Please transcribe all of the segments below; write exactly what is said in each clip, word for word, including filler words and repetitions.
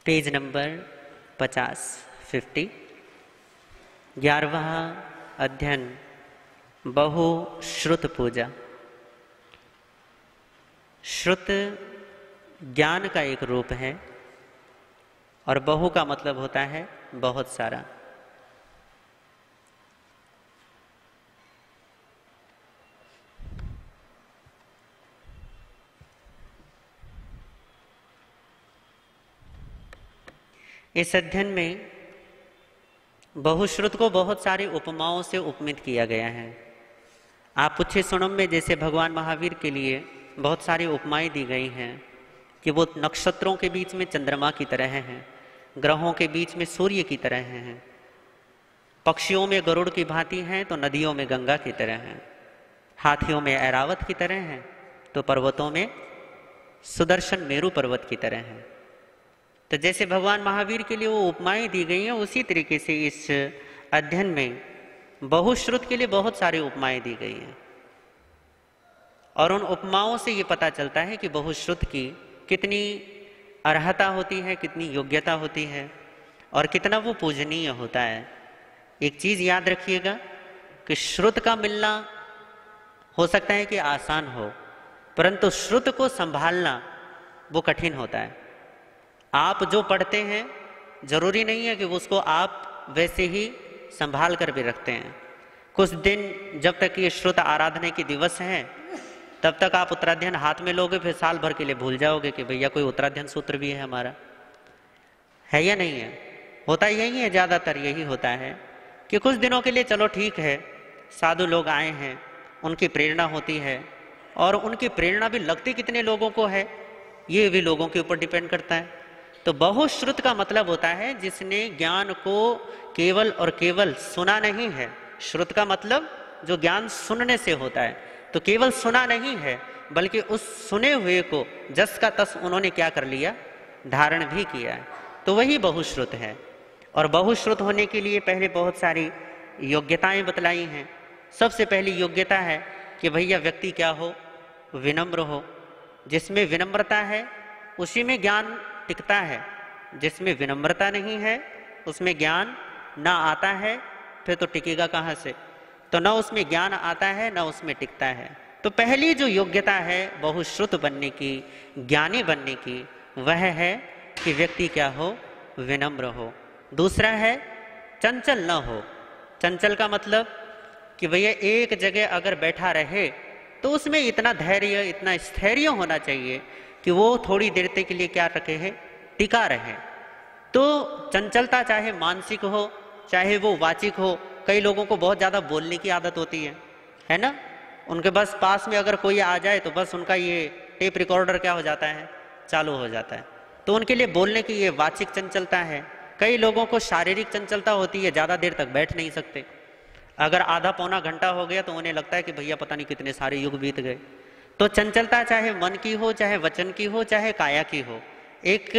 Page number पचास fifty. ग्यारहवां अध्ययन बहु श्रुत पूजा। श्रुत ज्ञान का एक रूप है और बहु का मतलब होता है बहुत सारा। इस अध्ययन में बहुश्रुत को बहुत सारी उपमाओं से उपमित किया गया है। आप पूछे सुनम में जैसे भगवान महावीर के लिए बहुत सारी उपमाएं दी गई हैं कि वो नक्षत्रों के बीच में चंद्रमा की तरह हैं, ग्रहों के बीच में सूर्य की तरह हैं, पक्षियों में गरुड़ की भांति हैं तो नदियों में गंगा की तरह हैं, हाथियों में ऐरावत की तरह हैं तो पर्वतों में सुदर्शन मेरु पर्वत की तरह हैं। तो जैसे भगवान महावीर के लिए वो उपमाएं दी गई हैं, उसी तरीके से इस अध्ययन में बहुश्रुत के लिए बहुत सारी उपमाएं दी गई हैं और उन उपमाओं से ये पता चलता है कि बहुश्रुत की कितनी अर्हता होती है, कितनी योग्यता होती है और कितना वो पूजनीय होता है। एक चीज याद रखिएगा कि श्रुत का मिलना हो सकता है कि आसान हो, परंतु श्रुत को संभालना वो कठिन होता है। आप जो पढ़ते हैं जरूरी नहीं है कि उसको आप वैसे ही संभाल कर भी रखते हैं। कुछ दिन जब तक ये श्रुत आराधना के दिवस हैं तब तक आप उत्तराध्ययन हाथ में लोगे, फिर साल भर के लिए भूल जाओगे कि भैया कोई उत्तराध्ययन सूत्र भी है हमारा, है या नहीं है। होता यही है, ज़्यादातर यही होता है कि कुछ दिनों के लिए चलो ठीक है, साधु लोग आए हैं, उनकी प्रेरणा होती है और उनकी प्रेरणा भी लगती कितने लोगों को है ये भी लोगों के ऊपर डिपेंड करता है। तो बहुश्रुत का मतलब होता है जिसने ज्ञान को केवल और केवल सुना नहीं है। श्रुत का मतलब जो ज्ञान सुनने से होता है, तो केवल सुना नहीं है बल्कि उस सुने हुए को जस का तस उन्होंने क्या कर लिया, धारण भी किया है, तो वही बहुश्रुत है। और बहुश्रुत होने के लिए पहले बहुत सारी योग्यताएं बतलाई हैं। सबसे पहली योग्यता है कि भैया व्यक्ति क्या हो, विनम्र हो। जिसमें विनम्रता है उसी में ज्ञान टिकता है, जिसमें विनम्रता नहीं है उसमें ज्ञान ना आता है, फिर तो टिकेगा कहाँ से। तो न उसमें ज्ञान आता है न उसमें टिकता है। तो पहली जो योग्यता है बहुश्रुत बनने की, ज्ञानी बनने की, वह है कि व्यक्ति क्या हो, विनम्र हो। दूसरा है चंचल न हो। चंचल का मतलब कि भैया एक जगह अगर बैठा रहे तो उसमें इतना धैर्य, इतना स्थैर्य होना चाहिए कि वो थोड़ी देर तक के लिए क्या रखे है, टिका रहे। तो चंचलता चाहे मानसिक हो चाहे वो वाचिक हो। कई लोगों को बहुत ज़्यादा बोलने की आदत होती है, है ना। उनके बस पास में अगर कोई आ जाए तो बस उनका ये टेप रिकॉर्डर क्या हो जाता है, चालू हो जाता है। तो उनके लिए बोलने की ये वाचिक चंचलता है। कई लोगों को शारीरिक चंचलता होती है, ज़्यादा देर तक बैठ नहीं सकते। अगर आधा पौना घंटा हो गया तो उन्हें लगता है कि भैया पता नहीं कितने सारे युग बीत गए। तो चंचलता चाहे मन की हो, चाहे वचन की हो, चाहे काया की हो, एक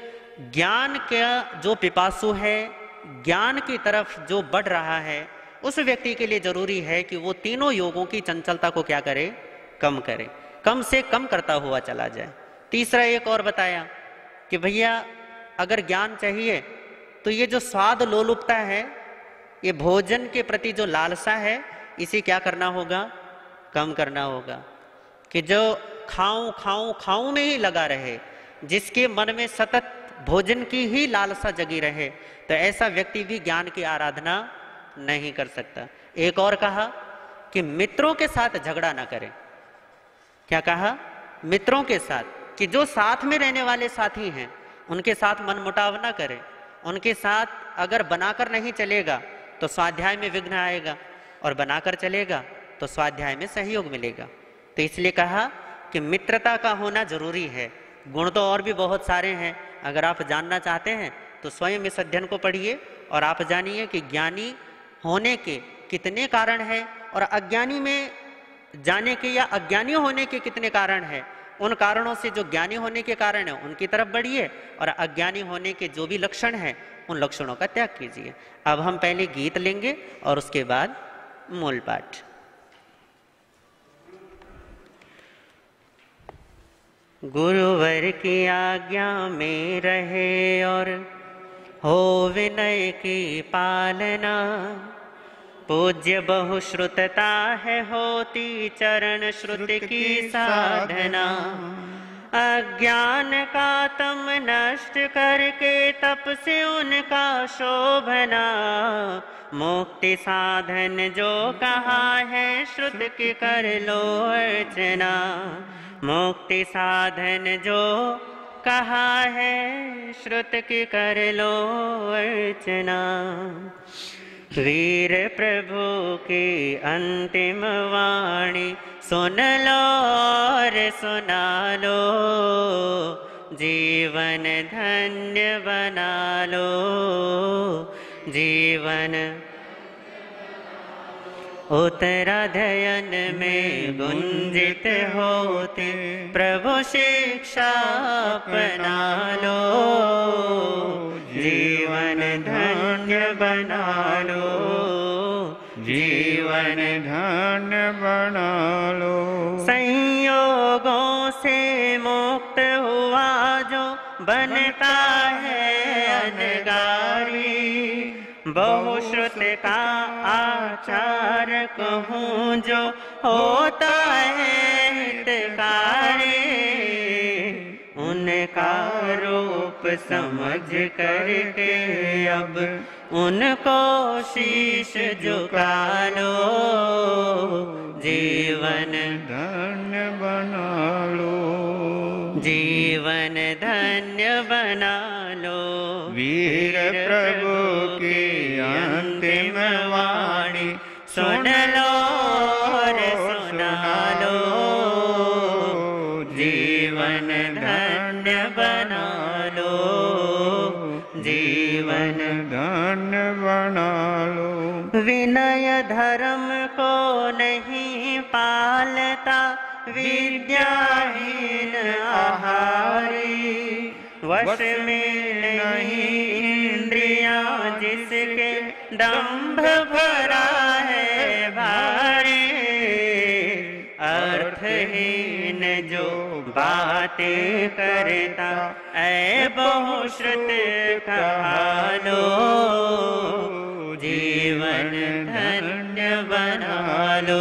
ज्ञान का जो पिपासु है, ज्ञान की तरफ जो बढ़ रहा है, उस व्यक्ति के लिए जरूरी है कि वो तीनों योगों की चंचलता को क्या करे, कम करे, कम से कम करता हुआ चला जाए। तीसरा एक और बताया कि भैया अगर ज्ञान चाहिए तो ये जो स्वाद लोलुपता है, ये भोजन के प्रति जो लालसा है, इसे क्या करना होगा, कम करना होगा। कि जो खाऊं खाऊं खाऊं में ही लगा रहे, जिसके मन में सतत भोजन की ही लालसा जगी रहे, तो ऐसा व्यक्ति भी ज्ञान की आराधना नहीं कर सकता। एक और कहा कि मित्रों के साथ झगड़ा ना करें। क्या कहा, मित्रों के साथ, कि जो साथ में रहने वाले साथी हैं उनके साथ मनमुटाव ना करें। उनके साथ अगर बनाकर नहीं चलेगा तो स्वाध्याय में विघ्न आएगा, और बनाकर चलेगा तो स्वाध्याय में सहयोग मिलेगा। तो इसलिए कहा कि मित्रता का होना जरूरी है। गुण तो और भी बहुत सारे हैं, अगर आप जानना चाहते हैं तो स्वयं इस अध्ययन को पढ़िए और आप जानिए कि ज्ञानी होने के कितने कारण हैं और अज्ञानी में जाने के या अज्ञानी होने के कितने कारण हैं। उन कारणों से जो ज्ञानी होने के कारण है उनकी तरफ बढ़िए और अज्ञानी होने के जो भी लक्षण हैं उन लक्षणों का त्याग कीजिए। अब हम पहले गीत लेंगे और उसके बाद मूल पाठ। गुरुवर की आज्ञा में रहे और हो विनय की पालना। पूज्य बहुश्रुतता है होती चरण श्रुति की साधना। अज्ञान का तम नष्ट करके तप से उनका शोभना। मुक्ति साधन जो कहा है श्रुति की कर लो अर्चना। मुक्ति साधन जो कहा है श्रुति की कर लो अर्चना। वीर प्रभु की अंतिम वाणी सुन लो और सुना लो। जीवन धन्य बना लो। जीवन उत्तराध्ययन में गुंजित होते प्रभु शिक्षा अपना लो। जीवन धन्य बना लो। जीवन धन्य बना लो। संयोगों से मुक्त हुआ जो बनता है अनगारी। बहुश्रुत का आचार कहूँ जो होता है हितकारी। उनका रूप समझ करके अब उनको शीश झुका लो। जीवन धन्य बना लो। जीवन धन्य बना लो। वीर प्रभु की अंतिम वाणी सुन लो और सुना लो। जीवन धन्य बना लो। जीवन धन्य बना लो। विनय धर्म को नहीं पालता विद्याहीन आहारी। वश में नहीं इंद्रियां जिसके दंभ भरा है भारी। अर्थहीन जो बातें करता ऐ बहुश्रुत कहा लो। जीवन धन्य बना लो।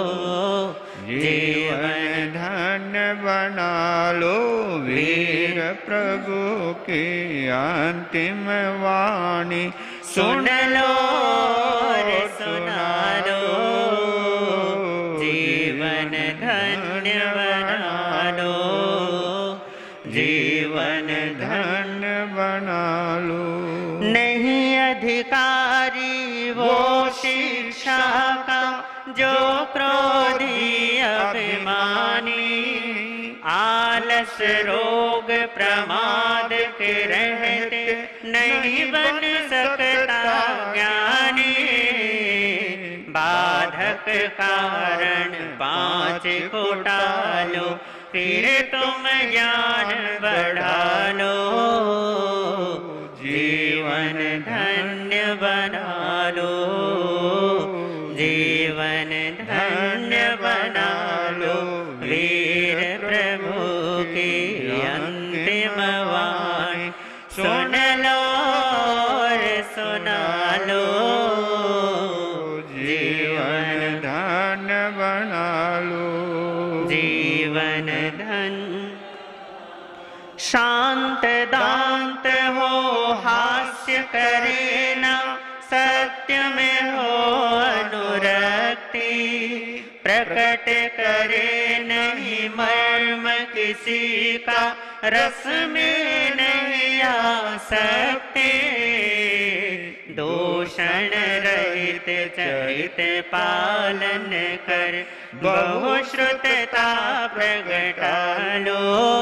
जीवन धन्य बना लो। वीर प्रभु की अंतिम वाणी सुन लो और सुना लो। जीवन धन्य बना लो। जीवन धन्य बना लो। नहीं अधिकारी वो शिक्षा का जो क्रोधी अभिमानी। आलस रोग प्रमाद के रहते नहीं बन सकता ज्ञानी। बाधक कारण पांच को टालो फिर तुम ज्ञान बढ़ा लो। जीवन धन्य बना लो। जीवन धन्य बना लो। वीर प्रभु की अंतिम वाणी सुन लो और सुना लो। जीवन धन्य बना लो। जीवन धन्य। शांत दांत हो हास्य करे ना। सत्य में हो अनुरक्ति। प्रकट करे नहीं मर्म किसी का। रस में नहीं आ सकते। दूषण रहित चरित पालन कर बहुश्रुतता प्रगटा लो।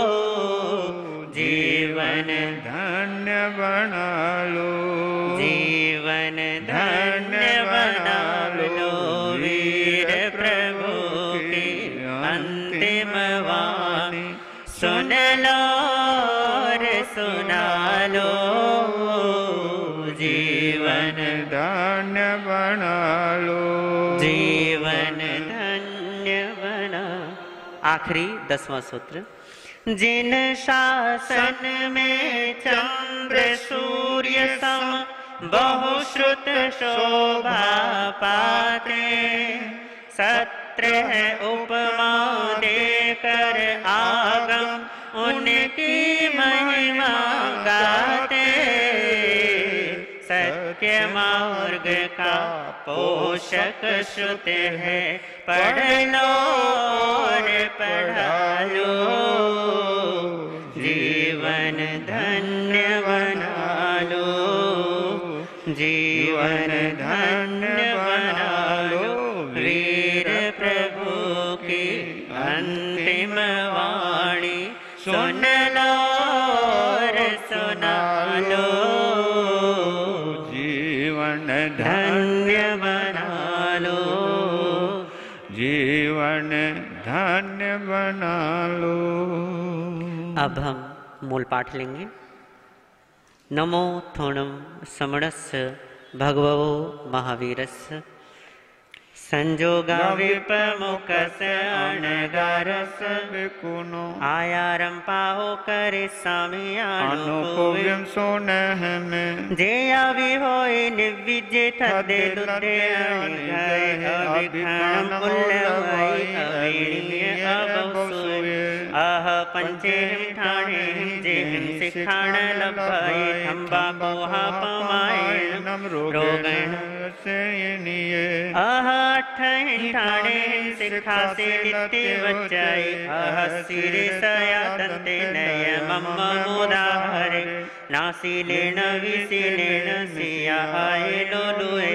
जीवन धन्य बना लो। जीवन धन्य बना लो। वीर प्रभु की अंतिम वाणी सुन लो और सुना लो। जीवन धन्य बना लो। जीवन धन्य बना। आखिरी दसवां सूत्र। जिन शासन में चंद्र सूर्य सम बहुश्रुत शोभा पाते, सत्र है उपमा देकर आगम उनकी महिमा गाते। सत्य मार्ग का पोषक श्रुत है, पढ़ लो और पढ़ा लो, जीवन धन्य बना लो, जीवन धन्य बना लो। वीर प्रभु की अंतिम वाणी सुन लो और सुना लो, जीवन धन्य बना लो, जीवन धन्य बना लो। अब हम मूल पाठ लेंगे। नमो थोणम समणस्य भगवो महावीरस्य, संजोगा विपमुखस अणगारस विकुनो, आयारम पाहो करे सामियानुकोव्यम सोनह में, जेया विहोए निविजे थदे दुदे अणिघाए, अभिखाणम उल्लवाई अवीणीय अबसुए, आह पंचेहिम ठाणेहिम जेहिम सिखाण लभाए, थंबा कोहा पमायणम रोगण सेयनिये, आह अठहिं ठाणेहिं सिखासे नित्य वच्चाई, आह सिरे सया तंते नय मम मोदाहरे, नासीलेन विसीलेन सिया आए लोलुए,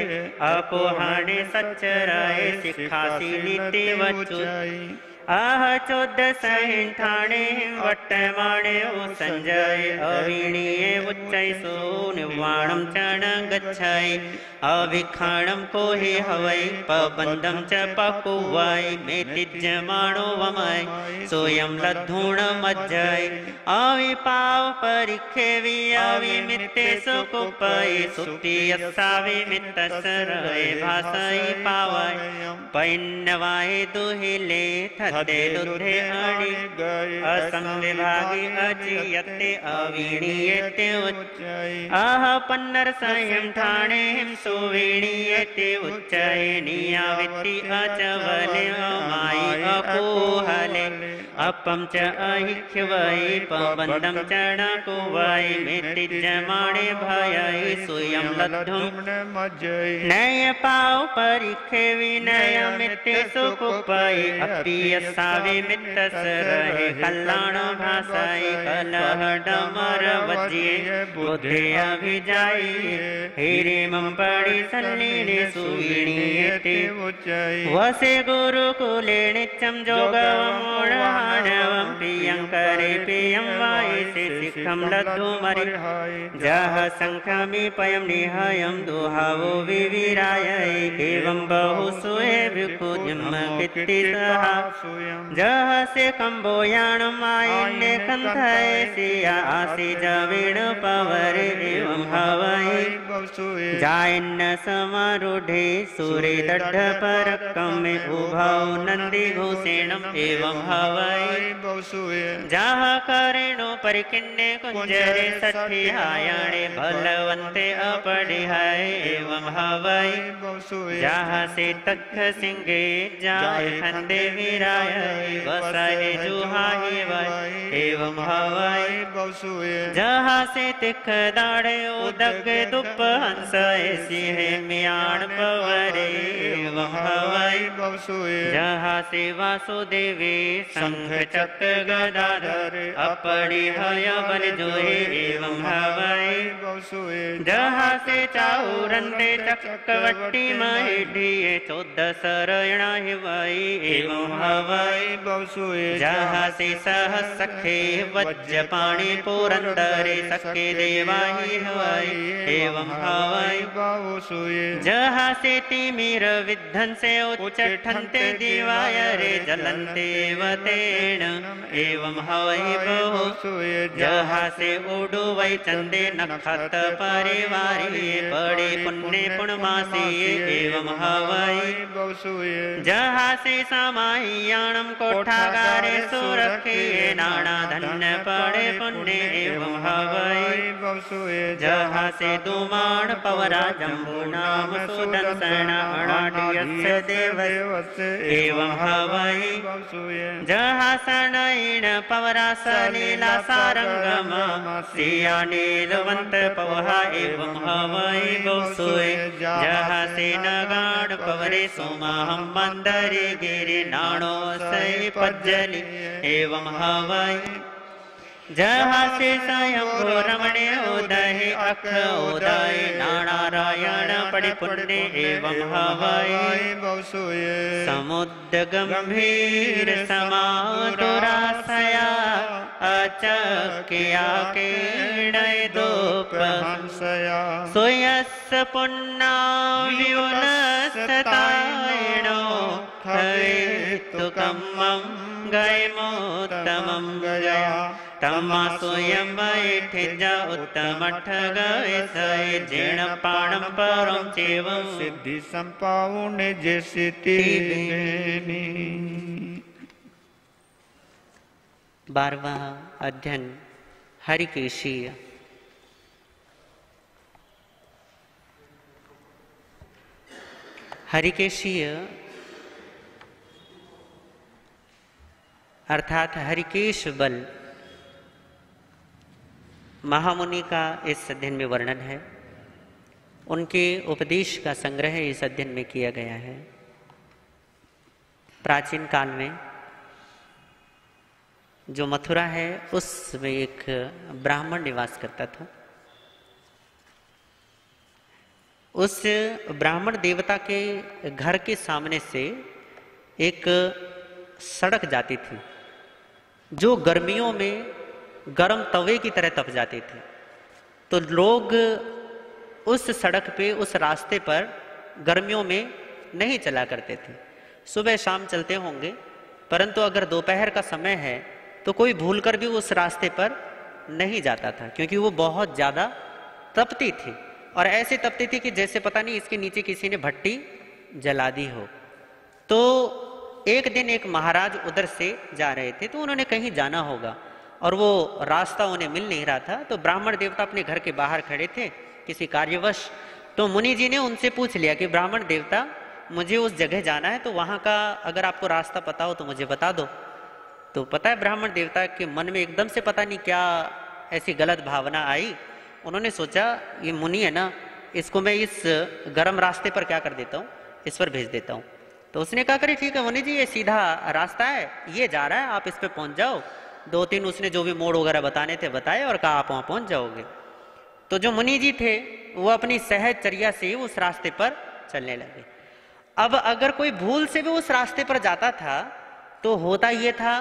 अकोहाणे सच्चराए सिखासी नित्य वच्चुई, आह चौदसहिं ठाणेहिं वट्टमाणे ओ संजय, अवीणीये उच्चै सो निवाणं चण गच्छाई, अभिखाणं कोहि हवै पबंधं च पकुवाई, मेतिज्यमाणो वमय सोयं लद्धूण मज्जय, अविपाव परिखे वियावि मित्ते सुकुपय, सुप्ति यस्सावि मित्तसरय भासय पावय, पैन्नवाय दुहिले थदे दुधे अणि गए, असंविभागी अचियते अवीणीयते उच्चय, आह पन्नर सहिं ठाणेहिं सुवीणीयते उच्चय, नियाविति अचवले अमायि अकुहले, अपम च अहिख्यवै पबंधं चण कुवै, मेतिज्यमाणे भयै सुयं लद्धुं मज्जय, नय पाव परिखे विनय मित्ते सुकुपै, अपियसावि मित्तसरहि कल्याण भासाई, कलह डमर वज्ये बुद्धि अभिजाई, हिरिमं पड़ि सन्निधि सुवीणीयते उच्चै, वसे गुरुकुले नित्यं जोगवमूढहाणवं, पियं करे पियं वायसे सिखं लद्धुमरि, जह संख्यामि पयं निहयं दुहावो विविराय, एवं बहुसुए विकुजं कित्ति सहा, जह से कंबोयाणं आयन्ने कंथय सिया आसि जवीण पवरे, एवं हवै जायन्न समारूढ़े सूरे दड्ढ परक्कम उभौ नंदी घोषेणम, एवं हवै जहाँ करेणु परिकिन्ने कुंजरे सठी हायाणे, भलवंते अपडिहाय, एवं हवै जहाँ से तख सिंगे जाय खंदे विराय, वसहे जुहाहि वै, एवं हवै जहाँ से तिख दाड़े उदग दुप हंस सिंहे मियाण पवरे, एवं हवै जहाँ से वासुदेवे शंख चक्र गदाधर, अपरिहय बल जोहे, एवं हवै जहाँ से चाउरंदे चक्रवर्ती महेढ़िये, चौदह सरयणा हिवै, एवं हवै जहाँ से सहस सखे वज्रपाणि पुरंदरे, सखे देवाहि हवै, एवं हवै जहाँ से तिमिर विध्वंसे उच्चठन्ते दिवाय रे, जलन्ते वते नारायण एवं हवै बहु जहाँ से उडु वै चंदे नक्षत परिवारी बड़े पुण्य पुण्यमासी एवं हवै जहाँ से समायाणम कोठागारे सुरखे नाना धन्य पड़े पुण्य एवं हवै जहाँ से दुमाण पवरा जम्बू नाम सुदर्शन अणाढ्यस्य देवस्य एवं हवै जहाँ सनयन पवरा सलीला सारंगम सिया नीलवंत पवहा एवं हवै गोसुए जहाँ से नगाड़ पवरे सोमा हम मंदरी गिरि नाणो सई पज्जली एवं हवै जहाँ से स्वयं रमणे उदय अख उदय नारायण पड़े पुण्य एवं हवै समुद्र गंभीर समाधुरासया अचकिया कीर्णय दोपहंसया सोयस पुन्ना व्युनस्ततायणो खवेतुकम्मं गयमोत्तमं गया तमा स्वयं बैठे जा उत्तम ठगए सय जीर्ण पाणम परम चेवं सिद्धि संपावने जैसे तेनी। बारहवां अध्ययन हरिकेशीय। हरिकेशीय अर्थात हरिकेश बल महामुनि का इस अध्ययन में वर्णन है। उनके उपदेश का संग्रह इस अध्ययन में किया गया है। प्राचीन काल में जो मथुरा है उसमें एक ब्राह्मण निवास करता था। उस ब्राह्मण देवता के घर के सामने से एक सड़क जाती थी जो गर्मियों में गरम तवे की तरह तप जाती थी। तो लोग उस सड़क पे उस रास्ते पर गर्मियों में नहीं चला करते थे। सुबह शाम चलते होंगे, परंतु अगर दोपहर का समय है तो कोई भूलकर भी उस रास्ते पर नहीं जाता था, क्योंकि वो बहुत ज़्यादा तपती थी और ऐसे तपती थी कि जैसे पता नहीं इसके नीचे किसी ने भट्टी जला दी हो। तो एक दिन एक महाराज उधर से जा रहे थे, तो उन्होंने कहीं जाना होगा और वो रास्ता उन्हें मिल नहीं रहा था। तो ब्राह्मण देवता अपने घर के बाहर खड़े थे किसी कार्यवश। तो मुनि जी ने उनसे पूछ लिया कि ब्राह्मण देवता मुझे उस जगह जाना है, तो वहाँ का अगर आपको रास्ता पता हो तो मुझे बता दो। तो पता है ब्राह्मण देवता के मन में एकदम से पता नहीं क्या ऐसी गलत भावना आई। उन्होंने सोचा ये मुनि है ना, इसको मैं इस गर्म रास्ते पर क्या कर देता हूँ, इस पर भेज देता हूँ। तो उसने कहा करे ठीक है मुनि जी, ये सीधा रास्ता है, ये जा रहा है, आप इस पे पहुँच जाओ। दो तीन उसने जो भी मोड़ वगैरह बताने थे बताए और कहा आप वहाँ पहुँच जाओगे। तो जो मुनि जी थे वो अपनी सहज चर्या से उस रास्ते पर चलने लगे। अब अगर कोई भूल से भी उस रास्ते पर जाता था तो होता ये था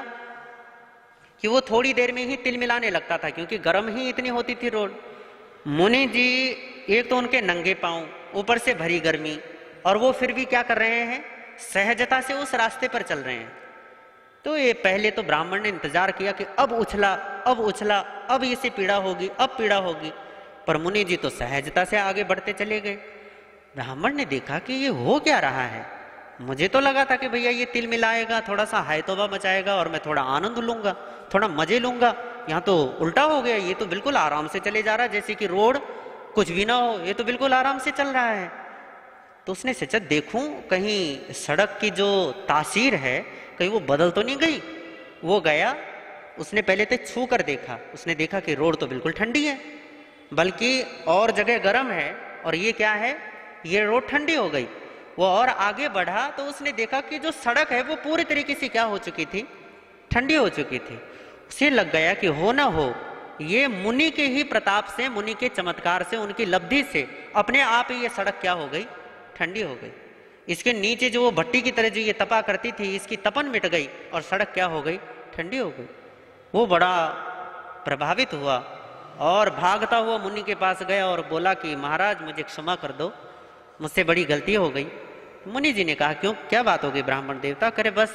कि वो थोड़ी देर में ही तिल मिलाने लगता था, क्योंकि गर्म ही इतनी होती थी रोड। मुनि जी एक तो उनके नंगे पांव, ऊपर से भरी गर्मी, और वो फिर भी क्या कर रहे हैं, सहजता से उस रास्ते पर चल रहे हैं। तो ये पहले तो ब्राह्मण ने इंतजार किया कि अब उछला अब उछला अब इसे पीड़ा होगी अब पीड़ा होगी, पर मुनि जी तो सहजता से आगे बढ़ते चले गए। ब्राह्मण ने देखा कि ये हो क्या रहा है, मुझे तो लगा था कि भैया ये तिल मिलाएगा, थोड़ा सा हाय तौबा मचाएगा और मैं थोड़ा आनंद लूंगा, थोड़ा मजे लूंगा। यहाँ तो उल्टा हो गया, ये तो बिल्कुल आराम से चले जा रहा है, जैसे कि रोड कुछ भी ना हो, ये तो बिल्कुल आराम से चल रहा है। तो उसने सोचा देखूं कहीं सड़क की जो तासीर है कहीं वो बदल तो नहीं गई। वो गया, उसने पहले तो छू कर देखा, उसने देखा कि रोड तो बिल्कुल ठंडी है, बल्कि और जगह गर्म है, और ये क्या है, ये रोड ठंडी हो गई। वो और आगे बढ़ा तो उसने देखा कि जो सड़क है वो पूरी तरीके से क्या हो चुकी थी, ठंडी हो चुकी थी। उसे लग गया कि हो ना हो ये मुनि के ही प्रताप से, मुनि के चमत्कार से, उनकी लब्धि से अपने आप ही ये सड़क क्या हो गई, ठंडी हो गई। इसके नीचे जो वो भट्टी की तरह जो ये तपा करती थी, इसकी तपन मिट गई और सड़क क्या हो गई, ठंडी हो गई। वो बड़ा प्रभावित हुआ और भागता हुआ मुनि के पास गया और बोला कि महाराज मुझे क्षमा कर दो, मुझसे बड़ी गलती हो गई। मुनि जी ने कहा क्यों, क्या बात हो गई ब्राह्मण देवता? करे बस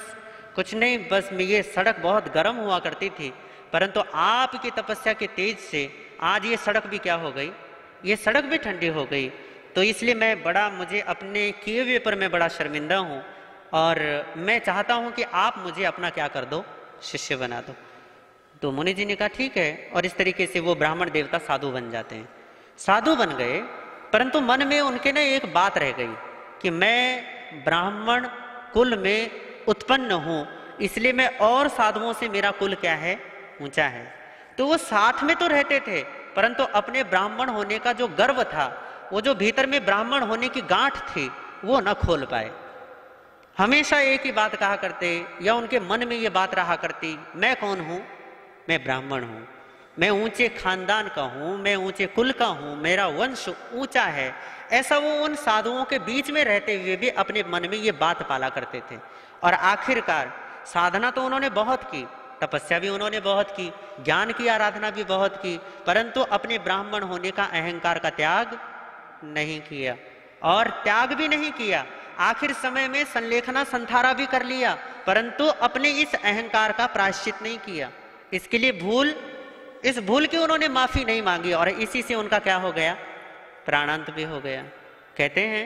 कुछ नहीं, बस ये सड़क बहुत गर्म हुआ करती थी, परंतु आपकी तपस्या के तेज से आज ये सड़क भी क्या हो गई, ये सड़क भी ठंडी हो गई। तो इसलिए मैं बड़ा, मुझे अपने किए हुए पर मैं बड़ा शर्मिंदा हूँ और मैं चाहता हूँ कि आप मुझे अपना क्या कर दो, शिष्य बना दो। तो मुनि जी ने कहा ठीक है, और इस तरीके से वो ब्राह्मण देवता साधु बन जाते हैं। साधु बन गए, परंतु मन में उनके ना एक बात रह गई कि मैं ब्राह्मण कुल में उत्पन्न हूँ, इसलिए मैं और साधुओं से मेरा कुल क्या है, ऊंचा है। तो वो साथ में तो रहते थे, परंतु अपने ब्राह्मण होने का जो गर्व था, वो जो भीतर में ब्राह्मण होने की गांठ थी, वो न खोल पाए। हमेशा एक ही बात कहा करते, या उनके मन में ये बात रहा करती, मैं कौन हूँ, मैं ब्राह्मण हूँ, मैं ऊंचे खानदान का हूँ, मैं ऊंचे कुल का हूँ, मेरा वंश ऊंचा है। ऐसा वो उन साधुओं के बीच में रहते हुए भी अपने मन में ये बात पाला करते थे। और आखिरकार साधना तो उन्होंने बहुत की, तपस्या भी उन्होंने बहुत की, ज्ञान की आराधना भी बहुत की, परंतु अपने ब्राह्मण होने का अहंकार का त्याग नहीं किया। और त्याग भी नहीं किया, आखिर समय में संलेखना संथारा भी कर लिया, परंतु अपने इस अहंकार का प्रायश्चित नहीं किया। इसके लिए भूल, इस भूल की उन्होंने माफी नहीं मांगी, और इसी से उनका क्या हो गया, प्राणांत भी हो गया। कहते हैं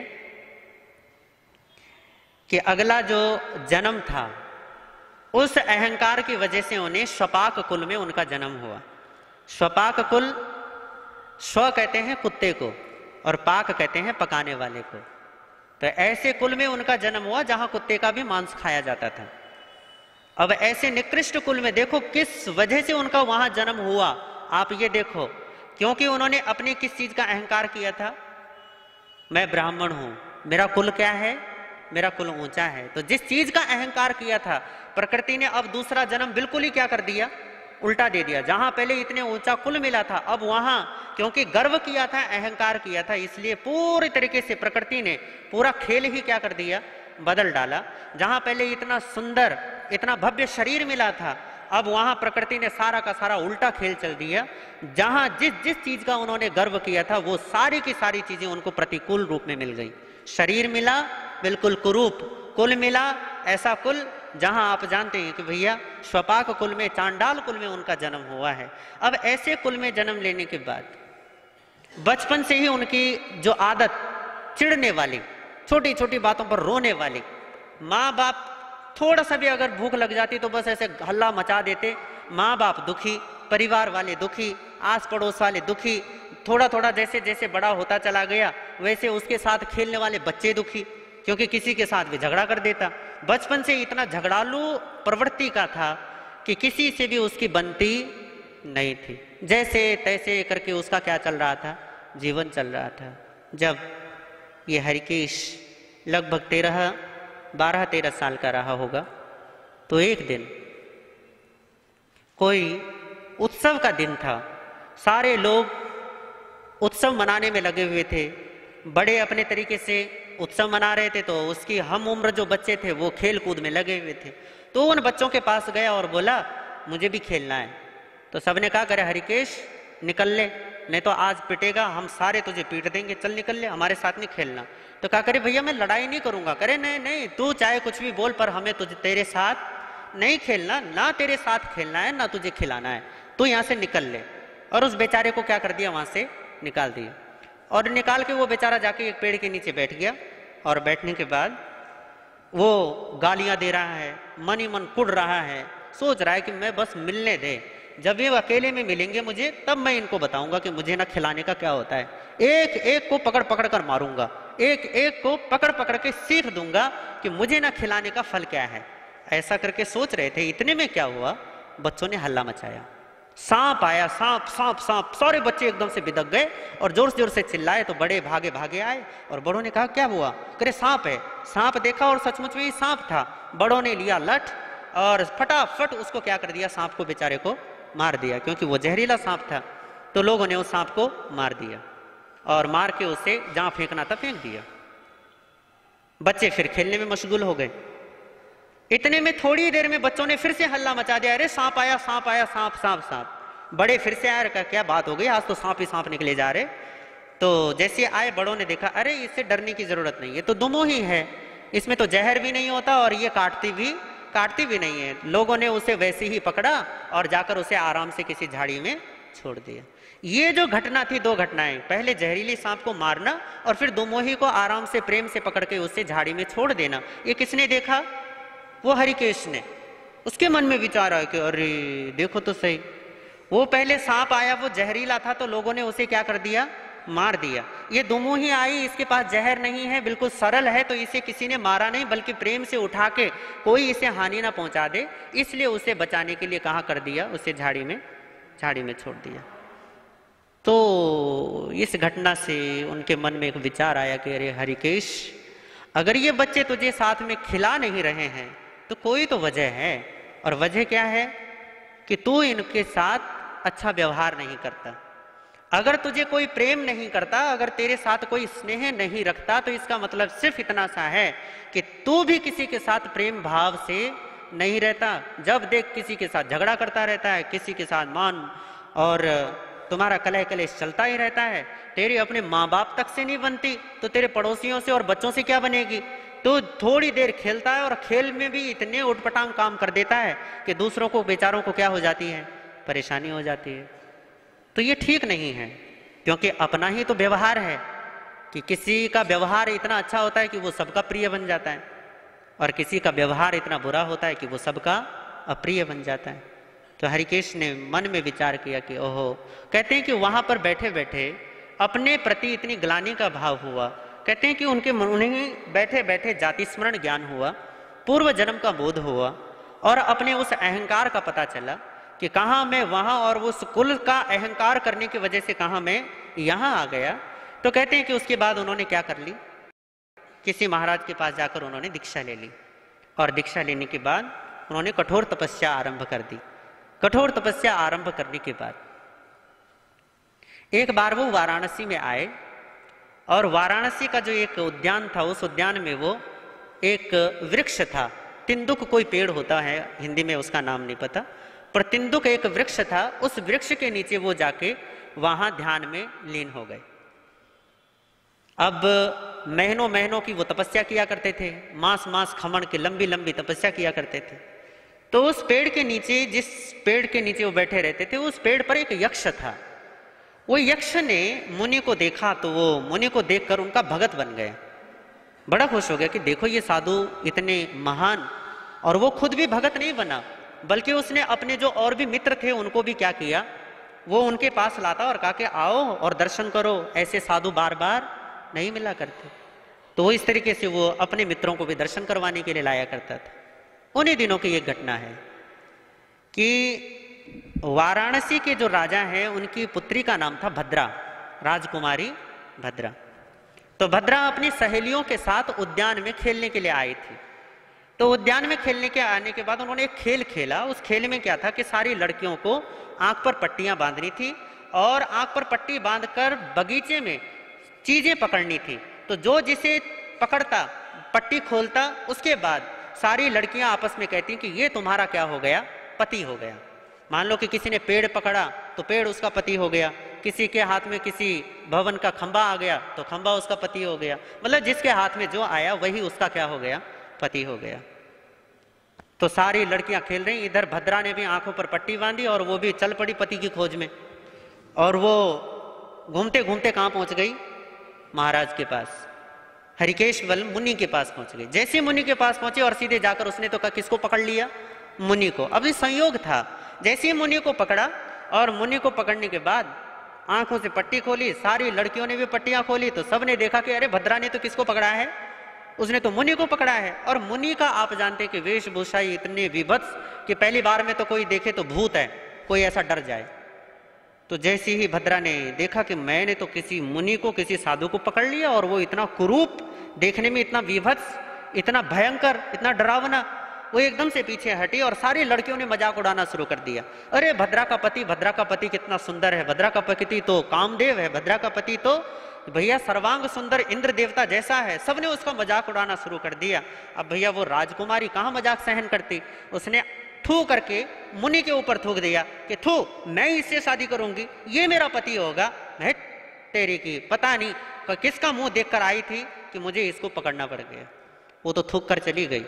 कि अगला जो जन्म था, उस अहंकार की वजह से उन्हें स्वपाक कुल में उनका जन्म हुआ। स्वपाक कुल, स्व कहते हैं कुत्ते को और पाक कहते हैं पकाने वाले को। तो ऐसे कुल में उनका जन्म हुआ जहां कुत्ते का भी मांस खाया जाता था। अब ऐसे निकृष्ट कुल में देखो किस वजह से उनका वहां जन्म हुआ, आप ये देखो, क्योंकि उन्होंने अपने किस चीज का अहंकार किया था, मैं ब्राह्मण हूं, मेरा कुल क्या है, मेरा कुल ऊंचा है। तो जिस चीज का अहंकार किया था, प्रकृति ने अब दूसरा जन्म बिल्कुल ही क्या कर दिया, उल्टा दे दिया। जहां पहले इतने ऊंचा कुल मिला था, अब वहां क्योंकि गर्व किया था, अहंकार किया था, इसलिए पूरी तरीके से प्रकृति ने पूरा खेल ही क्या कर दिया, बदल डाला। जहां पहले इतना सुंदर, इतना भव्य शरीर मिला था, अब वहां प्रकृति ने सारा का सारा उल्टा खेल चल दिया। जहां जिस जिस चीज का उन्होंने गर्व किया था, वो सारी की सारी चीजें उनको प्रतिकूल रूप में मिल गई। शरीर मिला बिल्कुल कुरूप, कुल मिला ऐसा कुल जहां आप जानते हैं कि भैया स्वपाक कुल में, चांडाल कुल में उनका जन्म हुआ है। अब ऐसे कुल में जन्म लेने के बाद बचपन से ही उनकी जो आदत, चिढ़ने वाली, छोटी छोटी बातों पर रोने वाली, माँ बाप थोड़ा सा भी अगर भूख लग जाती तो बस ऐसे हल्ला मचा देते, माँ बाप दुखी, परिवार वाले दुखी, आस पड़ोस वाले दुखी। थोड़ा थोड़ा जैसे जैसे बड़ा होता चला गया, वैसे उसके साथ खेलने वाले बच्चे दुखी, क्योंकि किसी के साथ भी झगड़ा कर देता। बचपन से इतना झगड़ालू प्रवृत्ति का था कि किसी से भी उसकी बनती नहीं थी। जैसे तैसे करके उसका क्या चल रहा था, जीवन चल रहा था। जब ये हरिकेश लगभग तेरह बारह तेरह साल का रहा होगा, तो एक दिन कोई उत्सव का दिन था, सारे लोग उत्सव मनाने में लगे हुए थे। बड़े अपने तरीके से उत्सव मना रहे थे, तो उसकी हम उम्र जो बच्चे थे वो खेल कूद में लगे हुए थे। तो उन बच्चों के पास गया और बोला मुझे भी खेलना है। तो सबने कहा करे हरिकेश निकल ले, नहीं तो आज पिटेगा, हम सारे तुझे पीट देंगे, चल निकल ले, हमारे साथ नहीं खेलना। तो कहा करे भैया मैं लड़ाई नहीं करूंगा। करे नहीं नहीं, तू चाहे कुछ भी बोल, पर हमें तुझे तेरे साथ नहीं खेलना, ना तेरे साथ खेलना है ना तुझे खिलाना है, तू यहाँ से निकल ले। और उस बेचारे को क्या कर दिया, वहां से निकाल दिया। और निकाल के वो बेचारा जाके एक पेड़ के नीचे बैठ गया, और बैठने के बाद वो गालियां दे रहा है, मन ही मन कुड़ रहा है, सोच रहा है कि मैं बस मिलने दे, जब ये अकेले में मिलेंगे मुझे तब मैं इनको बताऊंगा कि मुझे ना खिलाने का क्या होता है। एक एक को पकड़ पकड़ कर मारूंगा, एक एक को पकड़ पकड़ के सीख दूंगा कि मुझे ना खिलाने का फल क्या है। ऐसा करके सोच रहे थे, इतने में क्या हुआ, बच्चों ने हल्ला मचाया, सांप आया, सांप सांप सांप। सारे बच्चे एकदम से बिदक गए और जोर जोर से चिल्लाए। तो बड़े भागे भागे आए और बड़ों ने कहा क्या हुआ, करे सांप है। सांप देखा और सचमुच में ही सांप था। बड़ों ने लिया लठ और फटाफट उसको क्या कर दिया, सांप को बेचारे को मार दिया, क्योंकि वो जहरीला सांप था। तो लोगों ने उस सांप को मार दिया और मार के उसे जहां फेंकना था फेंक दिया। बच्चे फिर खेलने में मशगूल हो गए। इतने में थोड़ी देर में बच्चों ने फिर से हल्ला मचा दिया, अरे सांप आया सांप आया, सांप सांप सांप। बड़े फिर से आए, क्या बात हो गई, आज तो सांप ही सांप निकले जा रहे। तो जैसे आए बड़ों ने देखा, अरे इससे डरने की जरूरत नहीं है, तो दुमो ही है, इसमें तो जहर भी नहीं होता और ये काटती भी काटती भी नहीं है। लोगों ने उसे वैसे ही पकड़ा और जाकर उसे आराम से किसी झाड़ी में छोड़ दिया। ये जो घटना थी, दो घटनाएं, पहले जहरीले सांप को मारना और फिर दुमोही को आराम से प्रेम से पकड़ के उसे झाड़ी में छोड़ देना, ये किसने देखा? वो हरिकेश ने। उसके मन में विचार आया कि अरे देखो तो सही, वो पहले सांप आया, वो जहरीला था, तो लोगों ने उसे क्या कर दिया? मार दिया। ये दुमोही आई, इसके पास जहर नहीं है, बिल्कुल सरल है, तो इसे किसी ने मारा नहीं, बल्कि प्रेम से उठा के कोई इसे हानि ना पहुंचा दे, इसलिए उसे बचाने के लिए कहाँ कर दिया? उसे झाड़ी में झाड़ी में छोड़ दिया। तो इस घटना से उनके मन में एक विचार आया कि अरे हरिकेश, अगर ये बच्चे तुझे साथ में खिला नहीं रहे हैं तो कोई तो वजह है, और वजह क्या है? कि तू इनके साथ अच्छा व्यवहार नहीं करता। अगर तुझे कोई प्रेम नहीं करता, अगर तेरे साथ कोई स्नेह नहीं रखता, तो इसका मतलब सिर्फ इतना सा है कि तू भी किसी के साथ प्रेम भाव से नहीं रहता। जब देख किसी के साथ झगड़ा करता रहता है, किसी के साथ मान और तुम्हारा कलह कलेश चलता ही रहता है। तेरी अपने माँ बाप तक से नहीं बनती तो तेरे पड़ोसियों से और बच्चों से क्या बनेगी? तो थोड़ी देर खेलता है और खेल में भी इतने उटपटांग काम कर देता है कि दूसरों को, बेचारों को क्या हो जाती है? परेशानी हो जाती है। तो ये ठीक नहीं है, क्योंकि अपना ही तो व्यवहार है कि किसी का व्यवहार इतना अच्छा होता है कि वो सबका प्रिय बन जाता है, और किसी का व्यवहार इतना बुरा होता है कि वो सबका अप्रिय बन जाता है। तो हरिकेश ने मन में विचार किया कि ओहो, कहते हैं कि वहां पर बैठे बैठे अपने प्रति इतनी ग्लानि का भाव हुआ। कहते हैं कि उनके उन्हें बैठे बैठे जाति स्मरण ज्ञान हुआ, पूर्व जन्म का बोध हुआ, और अपने उस अहंकार का पता चला कि कहाँ मैं वहां, और उस कुल का अहंकार करने की वजह से कहाँ मैं यहाँ आ गया। तो कहते हैं कि उसके बाद उन्होंने क्या कर ली? किसी महाराज के पास जाकर उन्होंने दीक्षा ले ली, और दीक्षा लेने के बाद उन्होंने कठोर तपस्या आरंभ कर दी। कठोर तपस्या आरंभ करने के बाद एक बार वो वाराणसी में आए, और वाराणसी का जो एक उद्यान था, उस उद्यान में वो एक वृक्ष था, तिंदुक कोई पेड़ होता है, हिंदी में उसका नाम नहीं पता, पर तिंदुक एक वृक्ष था। उस वृक्ष के नीचे वो जाके वहां ध्यान में लीन हो गए। अब महीनों महीनों की वो तपस्या किया करते थे, मास मास खमण के लंबी लंबी तपस्या किया करते थे। तो उस पेड़ के नीचे, जिस पेड़ के नीचे वो बैठे रहते थे, उस पेड़ पर एक यक्ष था। वो यक्ष ने मुनि को देखा, तो वो मुनि को देखकर उनका भगत बन गए। बड़ा खुश हो गया कि देखो ये साधु इतने महान, और वो खुद भी भगत नहीं बना, बल्कि उसने अपने जो और भी मित्र थे उनको भी क्या किया? वो उनके पास लाता और कहा कि आओ और दर्शन करो, ऐसे साधु बार बार नहीं मिला करते। तो वो इस तरीके से वो अपने मित्रों को भी दर्शन करवाने के लिए लाया करता था। उन्हीं दिनों की एक घटना है कि वाराणसी के जो राजा हैं, उनकी पुत्री का नाम था भद्रा, राजकुमारी भद्रा। तो भद्रा अपनी सहेलियों के साथ उद्यान में खेलने के लिए आई थी। तो उद्यान में खेलने के आने के बाद उन्होंने एक खेल खेला। उस खेल में क्या था कि सारी लड़कियों को आंख पर पट्टियां बांधनी थी, और आंख पर पट्टी बांधकर बगीचे में चीजें पकड़नी थी। तो जो जिसे पकड़ता, पट्टी खोलता, उसके बाद सारी लड़कियां आपस में कहती कि ये तुम्हारा क्या हो गया? पति हो गया। मान लो कि किसी ने पेड़ पकड़ा तो पेड़ उसका पति हो गया, किसी के हाथ में किसी भवन का खंबा आ गया तो खंबा उसका पति हो गया। मतलब जिसके हाथ में जो आया वही उसका क्या हो गया? पति हो गया। तो सारी लड़कियां खेल रही, इधर भद्रा ने भी आंखों पर पट्टी बांधी और वो भी चल पड़ी पति की खोज में। और वो घूमते घूमते कहां पहुंच गई? महाराज के पास, हरिकेश बल मुनि के पास पहुंच गई। जैसे मुनि के पास पहुंचे और सीधे जाकर उसने तो किसको पकड़ लिया? मुनि को। अब ये संयोग था, जैसे ही मुनि को पकड़ा, और मुनि को पकड़ने के बाद आंखों से पट्टी खोली, सारी लड़कियों ने भी पट्टियां खोली, तो सबने देखा कि अरे भद्रा ने तो किसको पकड़ा है? उसने तो मुनि को पकड़ा है। और मुनि का आप जानते कि वेशभूषा इतने विभत्स कि पहली बार में तो कोई देखे तो भूत है, कोई ऐसा डर जाए। तो जैसे ही भद्रा ने देखा कि मैंने तो किसी मुनि को, किसी साधु को पकड़ लिया, और वो इतना कुरूप, देखने में इतना विभत्स, इतना भयंकर, इतना डरावना, वो एकदम से पीछे हटी और सारी लड़कियों ने मजाक उड़ाना शुरू कर दिया। अरे भद्रा का पति, भद्रा का पति कितना सुंदर है, भद्रा का पति तो कामदेव है, भद्रा का पति तो भैया सर्वांग सुंदर इंद्र देवता जैसा है। सबने उसका मजाक उड़ाना शुरू कर दिया। अब भैया वो राजकुमारी कहाँ मजाक सहन करती, उसने थू करके मुनि के ऊपर थूक दिया कि थू, मैं इससे शादी करूंगी, ये मेरा पति होगा। मैं तेरी की पता नहीं किसका मुंह देखकर आई थी कि मुझे इसको पकड़ना पड़ गया। वो तो थूक कर चली गई।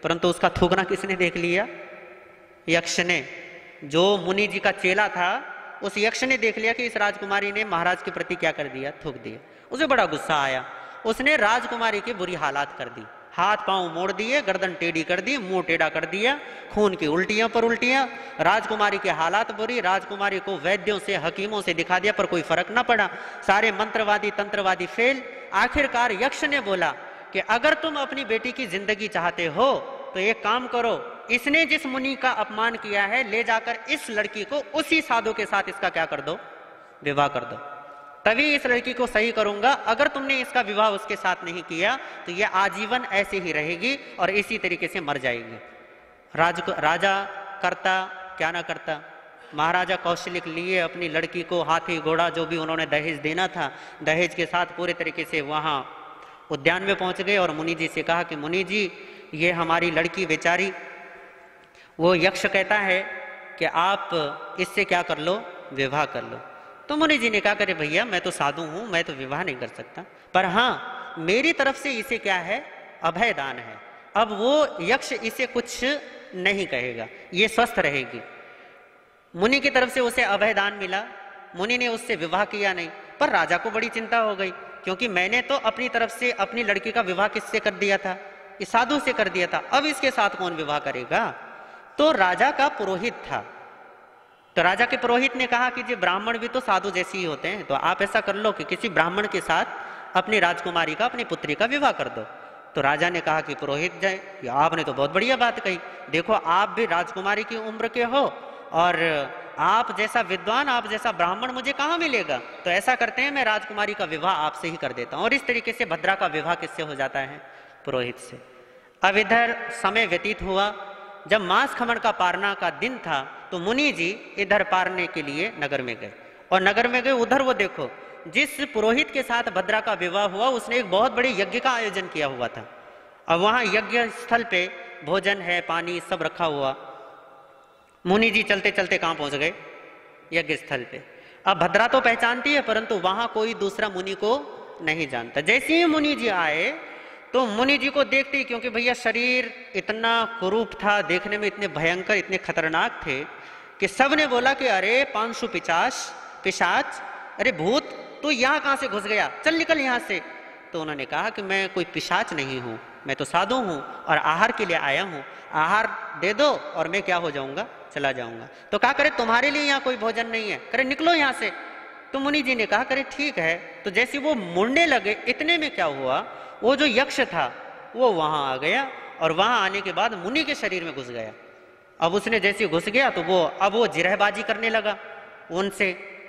परंतु उसका थूकना किसने देख लिया? यक्ष ने। जो मुनि जी का चेला था उस यक्ष ने देख लिया कि इस राजकुमारी ने महाराज के प्रति क्या कर दिया, थूक दिया। उसे बड़ा गुस्सा आया, उसने राजकुमारी की बुरी हालात कर दी, हाथ पांव मोड़ दिए, गर्दन टेढ़ी कर दी, मुंह टेढ़ा कर दिया, खून की उल्टियां पर उल्टियां। राजकुमारी की हालात बुरी, राजकुमारी को वैद्यों से हकीमों से दिखा दिया पर कोई फर्क ना पड़ा, सारे मंत्रवादी तंत्रवादी फेल। आखिरकार यक्ष ने बोला कि अगर तुम अपनी बेटी की जिंदगी चाहते हो तो एक काम करो, इसने जिस मुनि का अपमान किया है ले जाकर इस लड़की को उसी साधु के साथ इसका क्या कर दो, विवाह कर दो, तभी इस लड़की को सही करूंगा। अगर तुमने इसका विवाह उसके साथ नहीं किया तो यह आजीवन ऐसे ही रहेगी और इसी तरीके से मर जाएगी। राज राजा करता क्या ना करता, महाराजा कौशलिक लिए अपनी लड़की को हाथी घोड़ा जो भी उन्होंने दहेज देना था, दहेज के साथ पूरे तरीके से वहां उद्यान में पहुंच गए और मुनि जी से कहा कि मुनि जी ये हमारी लड़की बेचारी, वो यक्ष कहता है कि आप इससे क्या कर लो, विवाह कर लो। तो मुनि जी ने कहा करे भैया मैं तो साधु हूं, मैं तो विवाह नहीं कर सकता, पर हाँ मेरी तरफ से इसे क्या है, अभय दान है। अब वो यक्ष इसे कुछ नहीं कहेगा, ये स्वस्थ रहेगी। मुनि की तरफ से उसे अभय दान मिला, मुनि ने उससे विवाह किया नहीं, पर राजा को बड़ी चिंता हो गई क्योंकि मैंने तो अपनी तरफ से अपनी लड़की का विवाह किससे कर दिया था, इस साधु से कर दिया था, अब इसके साथ कौन विवाह करेगा। तो राजा का पुरोहित था, तो राजा के पुरोहित ने कहा कि जी ब्राह्मण भी तो साधु जैसे ही होते हैं, तो आप ऐसा कर लो कि किसी ब्राह्मण के साथ अपनी राजकुमारी का, अपनी पुत्री का विवाह कर दो। तो राजा ने कहा कि पुरोहित जाए, आपने तो बहुत बढ़िया बात कही, देखो आप भी राजकुमारी की उम्र के हो और आप जैसा विद्वान, आप जैसा ब्राह्मण मुझे कहाँ मिलेगा, तो ऐसा करते हैं मैं राजकुमारी का विवाह आपसे ही कर देता हूँ। और इस तरीके से भद्रा का विवाह किससे हो जाता है, पुरोहित से। अब इधर समय व्यतीत हुआ, जब मास खमण का पारना का दिन था तो मुनि जी इधर पारने के लिए नगर में गए, और नगर में गए उधर वो देखो जिस पुरोहित के साथ भद्रा का विवाह हुआ उसने एक बहुत बड़े यज्ञ का आयोजन किया हुआ था। अब वहां यज्ञ स्थल पे भोजन है, पानी सब रखा हुआ। मुनि जी चलते चलते कहां पहुंच गए, यज्ञ स्थल पे। अब भद्रा तो पहचानती है परंतु वहां कोई दूसरा मुनि को नहीं जानता। जैसे ही मुनि जी आए तो मुनि जी को देखते ही, क्योंकि भैया शरीर इतना कुरूप था, देखने में इतने भयंकर, इतने खतरनाक थे कि सब ने बोला कि अरे पांशु पिशाच पिशाच, अरे भूत तू यहाँ कहाँ से घुस गया, चल निकल यहाँ से। तो उन्होंने कहा कि मैं कोई पिशाच नहीं हूँ, मैं तो साधु हूँ और आहार के लिए आया हूँ, आहार दे दो और मैं क्या हो जाऊंगा, चला जाऊंगा। तो कहा करे तुम्हारे लिए यहाँ कोई भोजन नहीं है, करे निकलो यहाँ से। तो मुनि जी ने कहा करे ठीक है। तो जैसे वो मुड़ने लगे इतने में क्या हुआ, वो जो यक्ष था वो वहां आ गया और वहां आने के बाद मुनि के शरीर में घुस गया। अब उसने जैसे घुस गया तो वो अब वो जिरहबाजी करने लगा उनसे,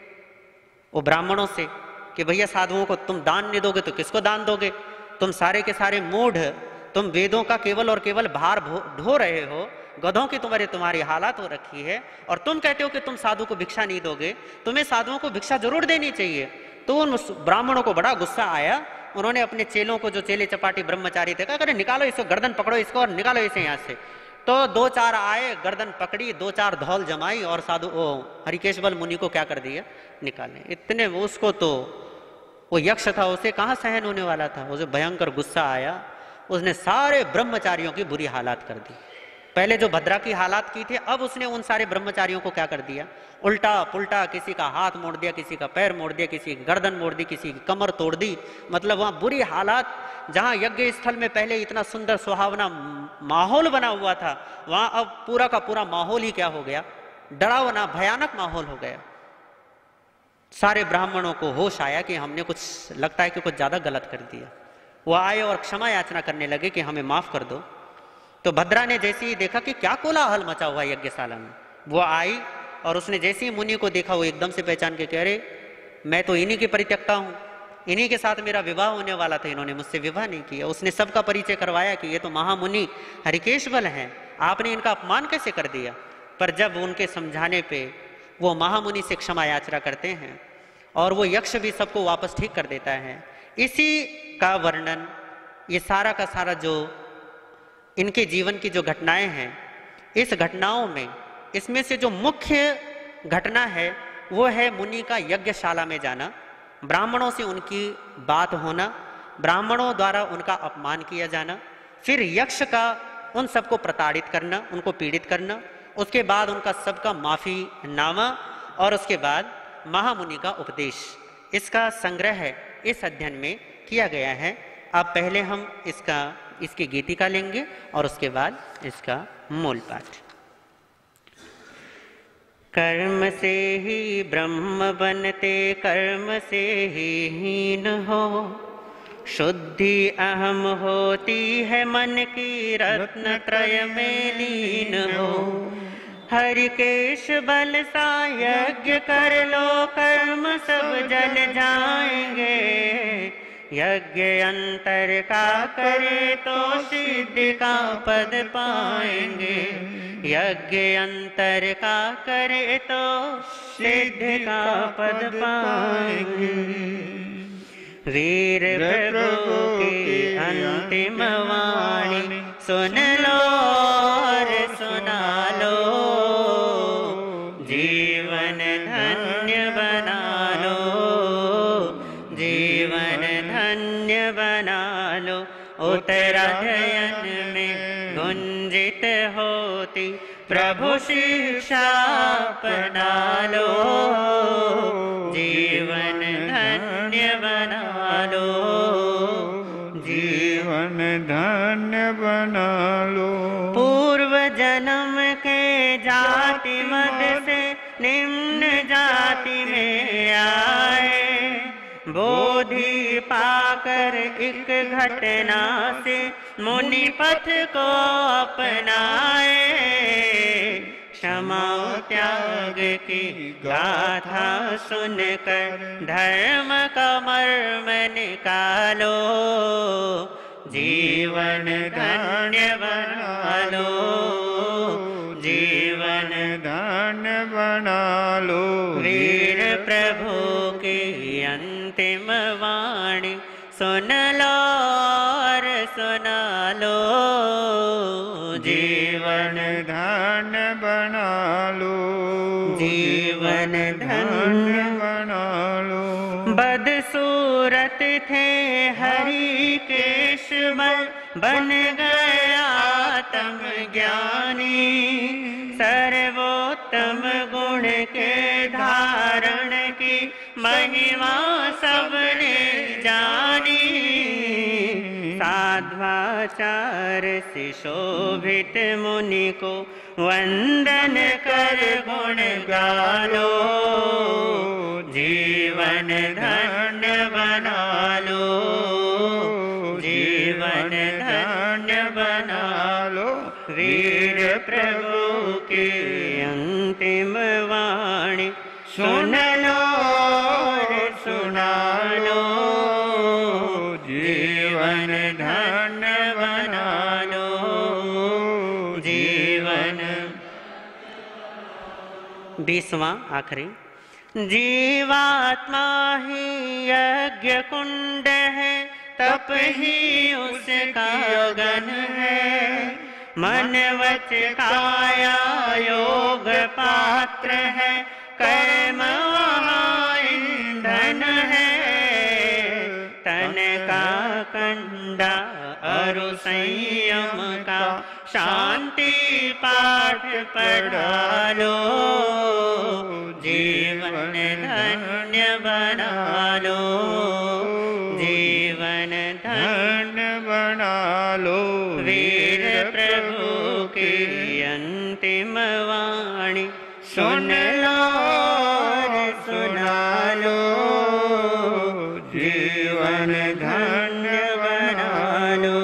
वो ब्राह्मणों से, कि भैया साधुओं को तुम दान नहीं दोगे तो किसको दान दोगे, तुम सारे के सारे मूढ़, तुम वेदों का केवल और केवल भार ढो रहे हो, गधों की तुम्हारी तुम्हारी हालत हो रखी है, और तुम कहते हो कि तुम साधु को भिक्षा नहीं दोगे, तुम्हें साधुओं को भिक्षा जरूर देनी चाहिए। तो उन ब्राह्मणों को बड़ा गुस्सा आया, उन्होंने अपने चेलों को, जो चेले चपाटी ब्रह्मचारी थे, कहा करे निकालो इसको, गर्दन पकड़ो इसको और निकालो इसे यहाँ से। तो दो चार आए, गर्दन पकड़ी, दो चार धौल जमाई और साधु ओ हरिकेश बल मुनि को क्या कर दिया, निकाले। इतने उसको तो वो यक्ष था, उसे कहाँ सहन होने वाला था, उसे भयंकर गुस्सा आया, उसने सारे ब्रह्मचारियों की बुरी हालात कर दी। पहले जो भद्रा की हालात की थी, अब उसने उन सारे ब्रह्मचारियों को क्या कर दिया, उल्टा पुल्टा, किसी का हाथ मोड़ दिया, किसी का पैर मोड़ दिया, किसी की गर्दन मोड़ दी, किसी की कमर तोड़ दी। मतलब वहां बुरी हालात, जहां यज्ञ स्थल में पहले इतना सुंदर सुहावना माहौल बना हुआ था, वहां अब पूरा का पूरा माहौल ही क्या हो गया, डरावना भयानक माहौल हो गया। सारे ब्राह्मणों को होश आया कि हमने कुछ, लगता है कि कुछ ज्यादा गलत कर दिया। वो आए और क्षमा याचना करने लगे कि हमें माफ कर दो। तो भद्रा ने जैसे ही देखा कि क्या कोलाहल मचा हुआ यज्ञशाला में, वो आई और उसने जैसे ही मुनि को देखा वो एकदम से पहचान के कह रहे मैं तो इन्हीं की परित्यक्ता हूँ, इन्हीं के साथ मेरा विवाह होने वाला था, इन्होंने मुझसे विवाह नहीं किया। उसने सबका परिचय करवाया कि ये तो महामुनि हरिकेश बल हैं, आपने इनका अपमान कैसे कर दिया। पर जब उनके समझाने पे वो महामुनि से क्षमा याचना करते हैं और वो यक्ष भी सबको वापस ठीक कर देता है। इसी का वर्णन, ये सारा का सारा जो इनके जीवन की जो घटनाएं हैं, इस घटनाओं में इसमें से जो मुख्य घटना है वो है मुनि का यज्ञशाला में जाना, ब्राह्मणों से उनकी बात होना, ब्राह्मणों द्वारा उनका अपमान किया जाना, फिर यक्ष का उन सबको प्रताड़ित करना, उनको पीड़ित करना, उसके बाद उनका सबका माफी नामा और उसके बाद महामुनि का उपदेश, इसका संग्रह है इस अध्ययन में किया गया है। अब पहले हम इसका इसकी गीतिका लेंगे और उसके बाद इसका मूल पाठ। कर्म से ही ब्रह्म बनते, कर्म से ही हीन हो, शुद्धि अहम होती है मन की, रत्न त्रय में लीन हो। हरिकेश बल सा यज्ञ कर लो, कर्म सब जल जाएंगे। यज्ञ अंतर का करे तो सिद्धि का पद पाएंगे। यज्ञ अंतर का करे तो सिद्धि का पद पाएंगे। वीर प्रभु की अंतिम वाणी सुन लो और सुना लो, जीवन धन्य बना लो, जीवन धन्य बना लो। उत्तरायण में गुंजित होती प्रभु शिक्षा अपना लो, जीवन धन्य बना लो, जीवन धन्य बना लो। पूर्व जन्म के जाति मद से निम्न जाति में आए, बोधि पाकर एक घटना से मुनि पथ को अपनाए। क्षमा त्याग की गाथा सुनकर धर्म का मर्म निकालो, जीवन धन्य बना लो, जीवन धन्य बना लो। वीर प्रभु की अंतिम वाणी सुन लो और सुना लो, जीवन धन्य बना लो, जीवन धन्य बना लो। बदसूरत थे हरि केश बल, बन गया आत्म ज्ञानी। सर्वोत्तम गुण के धारण की महिमा सबने जानी। साध्वाचार से शोभित मुनि को वंदन कर गुण गालो, जीवन धन्य बना लो, जीवन धन्य बना लो। वीर प्रभु की अंतिम वाणी सुन लो और सुना लो, जीवन धन्य बना लो, जीवन। बीसवां आखिरी। जीवात्मा ही यज्ञ कुंड है, तप ही उसका गन है। मन वच काया योग पात्र है, कर्म वहाँ ईंधन है। तन का कंडा अरु संयम का शांति पाठ पढ़ा लो, जीवन धन्य बना लो, जीवन धन्य बना लो। वीर प्रभु की अंतिम वाणी सुन लो और सुना लो, जीवन धन्य बना लो,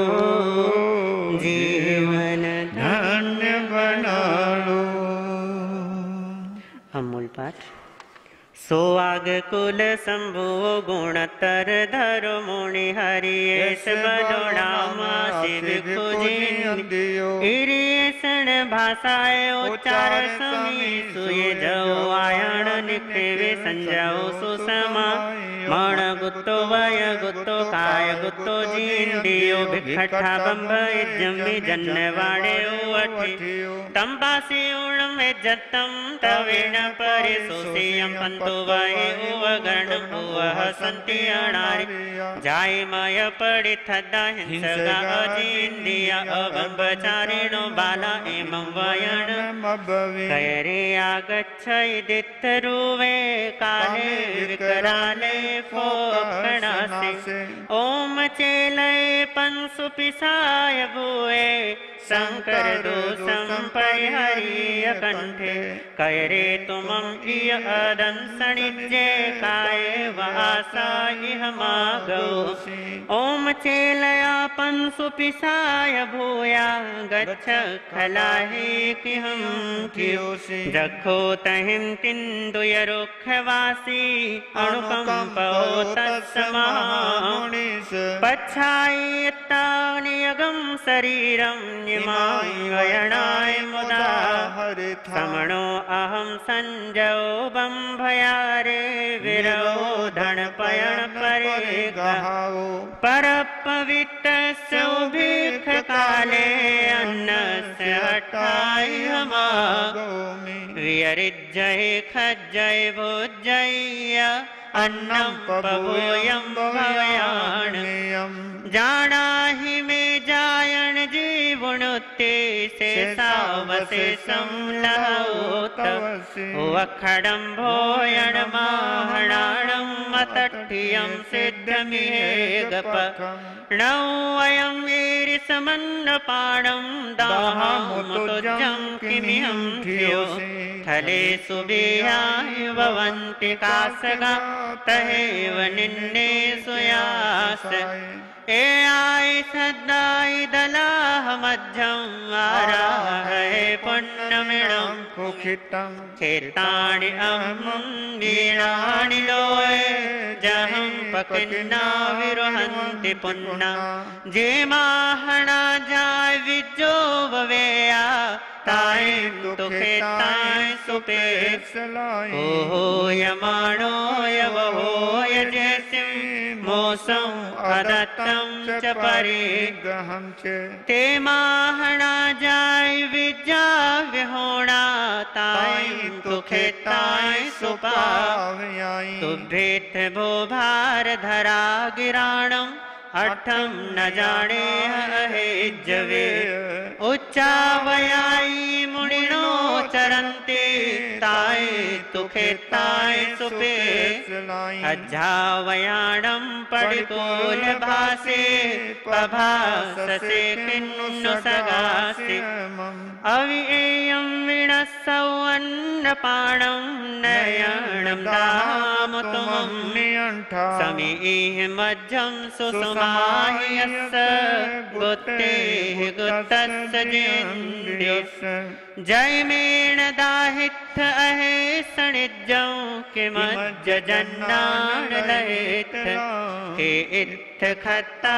जीवन धन्य बना लो। अमूल पाठ। सोआग कुल शंभु गुणतर धरो मुनि हरियेश बलोड़ामा शिव खुजिन भाषाए उच्चार समी सुये जो आयण निक्षेवे संजाओ सुसमा मण गुत्तो वय गुत्तो काय गुत्तो तो जींदियो भिखठा बंब इज्जमी जन्नवाड़े उवठी तंबासी उणम इज्जतम तवेण परे सोसियम पंतो वाए उवगणम उवह संति अणारि जाय मय पड़े थदा हिंसगा अजींदिया अबंबचारिणो बाला एमं वयण कैरे आगच्छ इदित्तरुवे काले विकराले फोक्षणासे ओम चेलय पंसु पिसाय भूए शंकर दोषं परिहरीय कंठे कैरे तुमं इय अदंसणिज्ये काय वासा इह मागो ओम चेलया पंसु पिसाय भूया गच्छ खलाहि किहं कियोसि जखो तहिं तिन्दुय रुक्षवासी अनुकंपो तत्समहामुनिस् पच्छायत्तानियगं शरीरं वयणाय मुदा समणो अहम संजो बंभयारे विरोधन पयण परे गहाओ पर पवित्र भीख काले अन्नस्य हठाय हमागो वियरिज्जय खज्जय भोज्जय अन्नं पभूयं भवयाण्यं जानाहि मे जायण जीवनुत्ते से सावशेषं लहोत वखडं भोयण माहणाणं मतट्ठियं सिद्धमिहेगप नौ अयं वीरिसमन्नपाणं दाहमुतुजं किमिहं धियो थले सुबिहाय भवन्ति कासगा तहेव निन्ने सुयास ए आय सदाय दलाह मध्यम आराहे पुण्यमिणं कुखितं खेतानि अहं वीणानि लोये जहं पकिन्ना विरोहन्ति पुन्ना जे माहणा जाय विजो भवेया ताय तुखे ताय सुपेश ओहो यमाणो यवहोय जैसिं मोसं अदत्तं च परिग्रहं च ते माहणा जाय विद्या विहोणा ताय तुखे ताय सुपावयाय तुभ्येत भो भार धरा गिराणम् अठम न जाने अहेज्जवे उच्चावयाई मुनिनो चरन्ते ताय तुखे ताय सुपे अज्जावयाणं पडिकोल भासे पभाससे किन्नु सगासे अविएयं विणस्सौ अन्नपाणं नयनं दामुतुमं नियण्ठा समीह मज्जं सुसुमाह्यस्स गुत्तेः गुत्तस्य जेन्द्रियस्य जयमेण दाहित्थ अहे सणिज्जं किमज्ज जन्नाण लयेत् के इत्थ खत्ता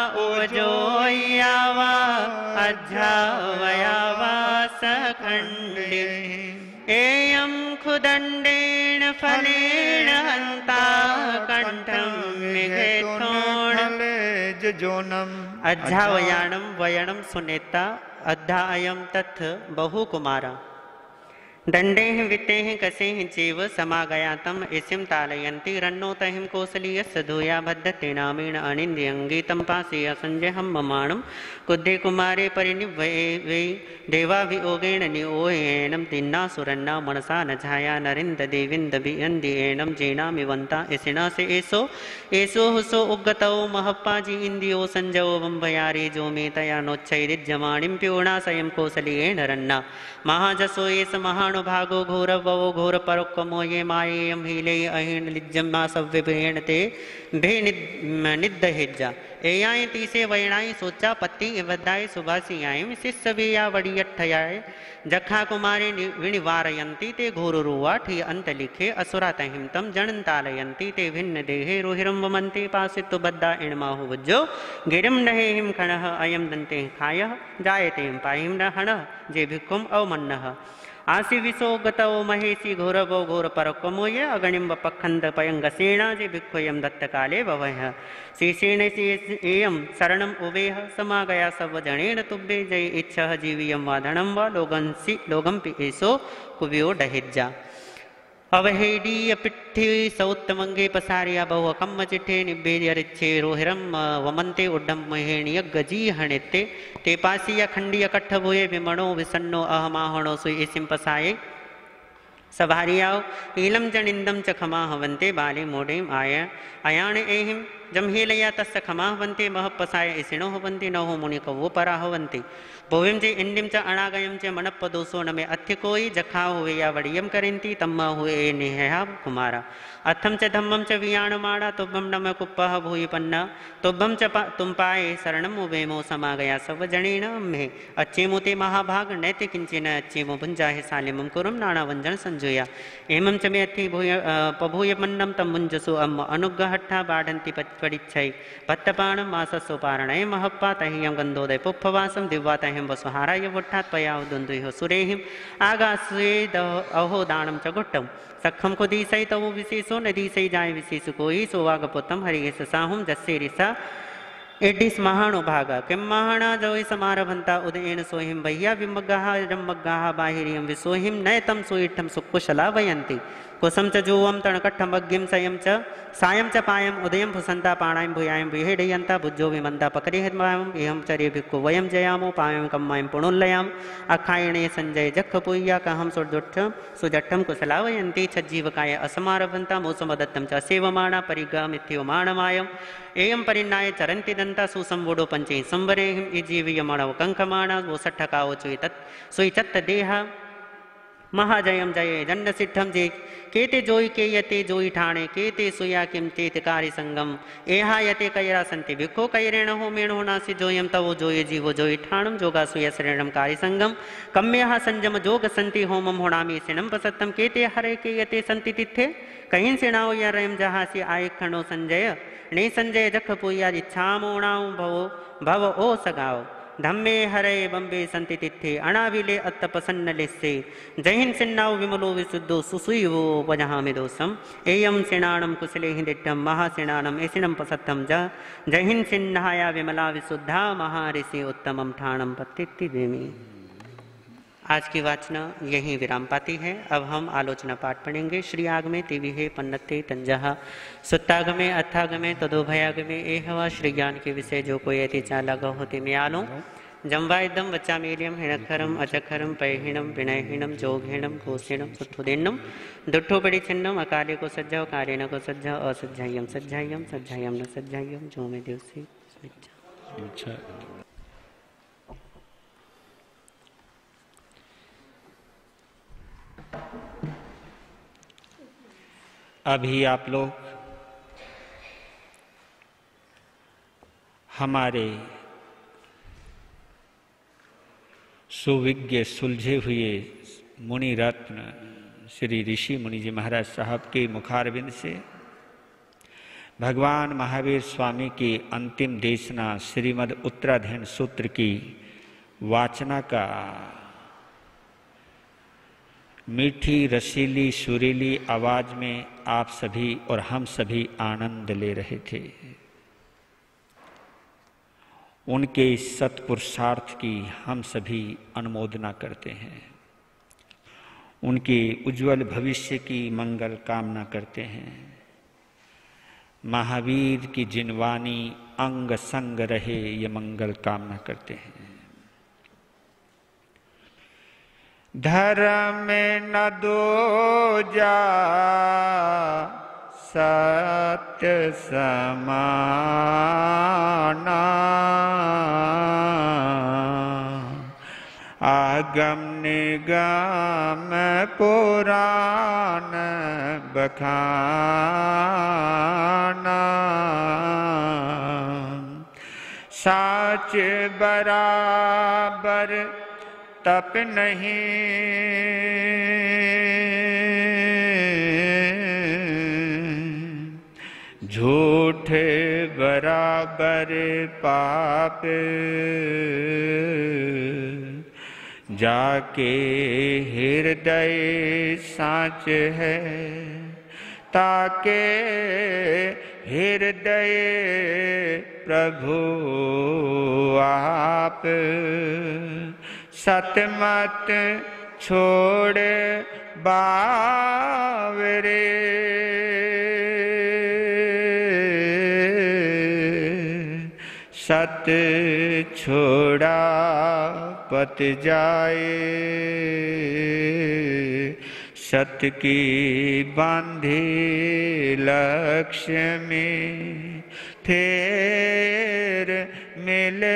ओजोयावा अज्झावयावा सखण्डे एयं खुदण्डेन फलेन हन्ता कण्ठं मिघेत्थोणम् अज्झावयाणं वयणं सुनेता अध्यायं तथ बहुकुमारा दण्डेः वित्तेः कसेः चैव समागयातम् इसिं तालयन्ति रन्नोतहिं कौसलीयस्य धूया बद्धतेनामेण अनिन्द्यङ्गीतं पासेय सञ्जयहं ममाणं कुद्धे कुमारे परिनिवये वै देवाभियोगेण निओयेणं तिन्नासुरन्ना मनसा न छाया नरिन्द देविन्दभियन्दियेणं जेनामिवन्ता इसिना से एसो एसो हुसो उग्गतौ महप्पाजी इन्द्रियो सञ्जयो बम्भयारे जो मे तया नोच्छैदिज्यमाणिं प्यूर्णाशयं कौसलीयेण रन्ना महाजसो एष महान् भागो घोरवो घोर परोक्कमो ये मायेयं हीले अहीन लिज्जम्मा सव्यभेण ते भे निद्दहिज्जा एयाय तीसे वैणाय सोचा पत्ती इवद्दाय सुभासियाय शिष्य या वड़ियठयाय जखा कुमारी विनिवारयन्ति ते घोरुरुवा ठी अंत लिखे असुरा तहिं तम जनंतालयन्ति ते भिन्न देहे रोहिरं वमन्ते पासितु बद्धा इणमाहु वज्जो गिरिं नहेहिं खणः अयं दन्ते खायः जायते पाहिं न हणः जे भिक्खुम् अवमन्नः आसि विशो गतौ महेशी घोरवो घोर परकमोय अगणिम पखंद पयंग सेना जे भिक्षोयम दत्त काले भवह शेषेण एयम शरणम उवेह समागया सब जनेन तुभ्ये जय इच्छा जीवियम वाधनम व लोगंसि लोगंपि एसो कुव्यो डहिज्जा अवहेडीय पिट्ठी सौत्तमंगे पसारिया बहु कम्म चिट्ठे निभेद्य रिच्छे रोहिरम वमंते उड्डम महेणीय गजी हणिते ते पासीय खंडीय कट्ठ भूये विमणो विसन्नो अहमाहणो सुई इसिम पसाये सभारियाओ ईलम च निंदम च खमा हवंते बाले मोडेम आय अयाण एहिम जमहेलया तस्य खमा हवंते मह पसाय इसिणो हवंते न हो मुनि कवो परा हवंते भोविम चे इंडिम च अणागयम च मनप दोषो न में अथ्य कोई जखा हुए या वड़ियम करेंती तम्मा हुए निहया कुमारा अथम च धम्मम च वियाण माड़ा तुभम नम कुप्पह भूय पन्ना तुभम च पा, तुम पाए शरणम उवेमो समा गया सब जनेन में अच्छे मोते महाभाग नैते किंचन अच्छे मो भुंजाहे सालिमम कुरुम नाना वंजन संजोया एमं च में अथि भूय पभूय मन्नम तम मुंजसो अम्म अनुग्रहट्ठा बाढ़ंति पडिच्छै पत्तपाणम माससो पारणय महप्पा तहियम गंधोदय पुप्पवासम दिव्वा तहिम वसुहाराय वुट्ठात् पया दुंदुह सुरेहिम आगास्वेद अहो दानम च गुट्टम सखम को दीसई तो वो विशेषो न दीसई जाए विशेष कोई सोवागपुतम हरि साहुम जस्से रिसा एडिस महाणो भागा किम महाणा जोई समारभंता उदयन सोहिम भैया विमग्गाह रमग्गाह बाहिरियम विसोहिम नयतम सोइठम सुकुशला वयंती कुसम च जोवम तणकट्ठम अग्गिम सयम च सायम च पायम उदयम फुसंता पाणायम भुयायम विहेडयंता भुजो विमंता पकरिहमायम एहम चरे भिक्खु वयम जयामो पायम कम्मायम पुणुल्लयाम अखायणे संजय जख पुय्या कहम सुजट्ठम सुजट्ठम कुशलावयंती छज्जीवकाय असमारभंता मोसमदत्तम च सेवमाणा परिगामित्योमाणमायम एयम परिन्नाय चरंति दंता सुसंवोडो पंचे संवरेहिम इजीवियमणव कंकमाणा वो सठकाओ चुई तत् सुई चत्त देहा महाजयम जय जंड सिद्धम जे केते जोई के यते जोई ठाणे केते सुया किम चेत कार्य संगम एहा यते कैरा संति भिक्खो कैरेण हो मेण होना से जोयम तवो जोय जीवो जोई ठाणम जोगा सुया शरणम कार्य संगम कम्यहा संजम जोग संति होमम होणामी सिनम पसत्तम केते हरे के यते संति तिथे कहीं सेनाओ या रयम जहासी आय खणो संजय ने संजय जख पुया इच्छामोणाओ भवो भव ओ सगाओ धम्मे हरे बम्बे संति तिथे अणाविले अत्त प्रसन्न लिस्से जहिन सिन्नाव विमलो विशुद्धो सुसुयो वजहामि दोषम एयम सेनाणम कुशले हिंदिट्ठम महासेनानम एसिनम पसत्तम ज जहिन सिन्हाया विमला विशुद्धा महाऋषि उत्तमम ठाणम पत्तिति देमी। आज की वाचना यहीं विराम पाती है। अब हम आलोचना पाठ पढ़ेंगे। श्री आगमे तिविहे पन्नते तंजहा सुत्तागमे अथागमे तदोभयागमे एहवा श्री ज्ञान के विषय जो कोई यति चालग होते में आलो जम्वाइदम वच्चामेलियम हिणक्षरम अचक्षरम पैहिणम विनयहीनम जोगहीनम घोषिणम सुत्थुदिन्नम दुट्ठो बड़ी छिन्नम अकाले को सज्जाओ काले न को सज्जा असज्जायम सज्जायम सज्जायम न सज्जायम जो में दिवसी अच्छा। अभी आप लोग हमारे सुविज्ञ सुलझे हुए मुनि रत्न श्री ऋषि मुनि जी महाराज साहब के मुखारविंद से भगवान महावीर स्वामी की अंतिम देशना श्रीमद् उत्तराधीन सूत्र की वाचना का मीठी रसीली सुरीली आवाज में आप सभी और हम सभी आनंद ले रहे थे। उनके इस सत्पुरुषार्थ की हम सभी अनुमोदना करते हैं। उनके उज्जवल भविष्य की मंगल कामना करते हैं। महावीर की जिनवानी अंग संग रहे ये मंगल कामना करते हैं। धर्म न दो जा सत्य समाना आगम निगम पुराण बखाना साच बराबर तप नहीं झूठ बराबर पाप जाके हृदय साँच है, ताके हृदय प्रभु आप, सतमत छोड़ बावरे, सत छोड़ा पत जाए, सत की बांधे लक्ष्य में फिर मिलेगी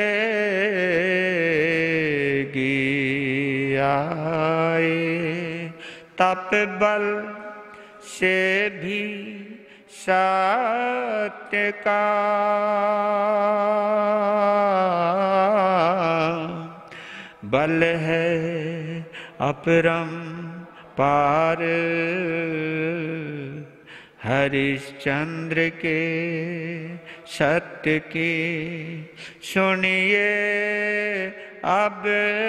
आए, तप बल से भी सत्य का बल है अपरम पार, हरिश्चंद्र के सत्य के सुनिए अब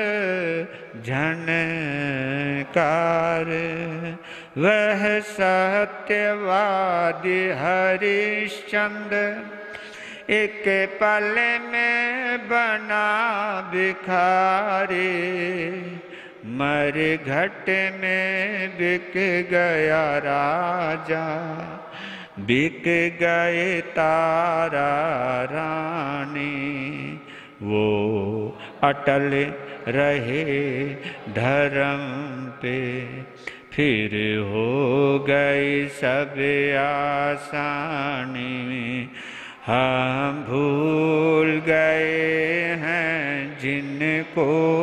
झनकार, वह सत्यवादी हरिश्चंद्र एक पल में बना भिखारी, मर घट में बिक गया राजा, बिक गए तारा रानी, वो अटल रहे धर्म पे, फिर हो गई सब आसानी, हम भूल गए हैं जिनको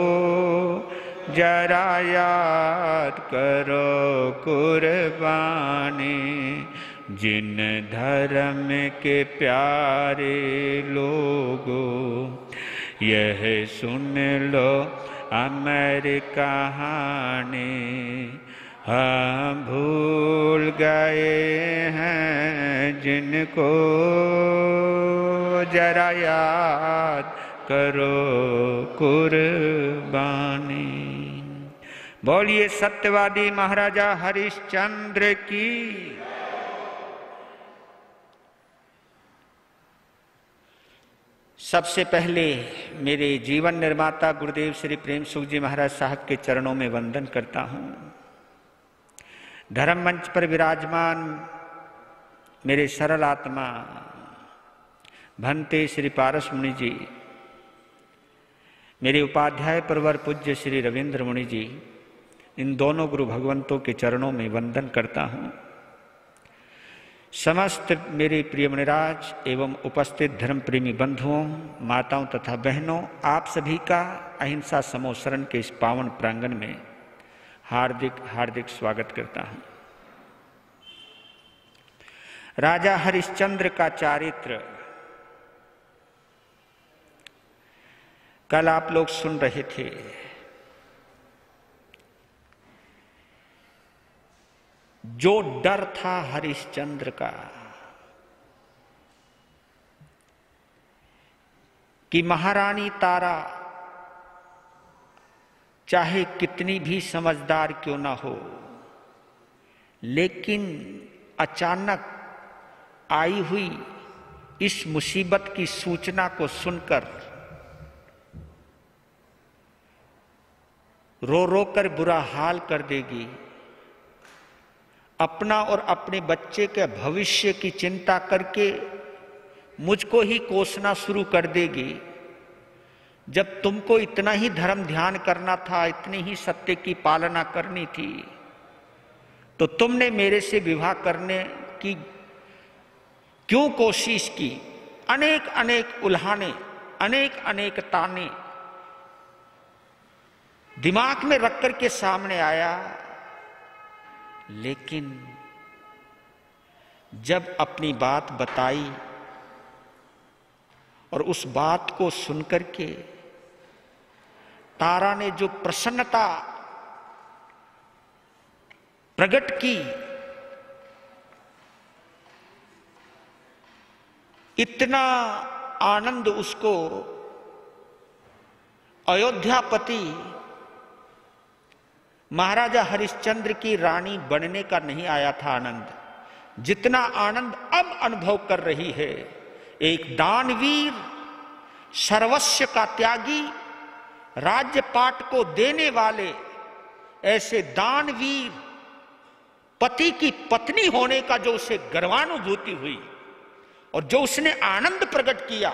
जरा याद करो कुर्बानी, जिन धर्म के प्यारे लोगों यह सुन लो अमर कहानी, हम भूल गए हैं जिनको जरा याद करो कुर्बानी। बोलिए सत्यवादी महाराजा हरिश्चंद्र की। सबसे पहले मेरे जीवन निर्माता गुरुदेव श्री प्रेम सुख जी महाराज साहब के चरणों में वंदन करता हूँ। धर्म मंच पर विराजमान मेरे सरल आत्मा भंते श्री पारस मुनि जी, मेरे उपाध्याय परवर पूज्य श्री रविंद्र मुनि जी, इन दोनों गुरु भगवंतों के चरणों में वंदन करता हूँ। समस्त मेरे प्रिय मुनिराज एवं उपस्थित धर्म प्रेमी बंधुओं, माताओं तथा बहनों, आप सभी का अहिंसा समो शरण के इस पावन प्रांगण में हार्दिक हार्दिक स्वागत करता हूं। राजा हरिश्चंद्र का चारित्र कल आप लोग सुन रहे थे। जो डर था हरिश्चंद्र का कि महारानी तारा चाहे कितनी भी समझदार क्यों ना हो, लेकिन अचानक आई हुई इस मुसीबत की सूचना को सुनकर रो रो कर बुरा हाल कर देगी, अपना और अपने बच्चे के भविष्य की चिंता करके मुझको ही कोसना शुरू कर देगी। जब तुमको इतना ही धर्म ध्यान करना था, इतनी ही सत्य की पालना करनी थी, तो तुमने मेरे से विवाह करने की क्यों कोशिश की? अनेक अनेक उल्हाने, अनेक अनेक ताने दिमाग में रख कर के सामने आया, लेकिन जब अपनी बात बताई और उस बात को सुनकर के तारा ने जो प्रसन्नता प्रकट की, इतना आनंद उसको अयोध्यापति महाराजा हरिश्चंद्र की रानी बनने का नहीं आया था आनंद, जितना आनंद अब अनुभव कर रही है एक दानवीर, सर्वस्व का त्यागी, राज्यपाट को देने वाले ऐसे दानवीर पति की पत्नी होने का जो उसे गर्वानुभूति हुई और जो उसने आनंद प्रकट किया।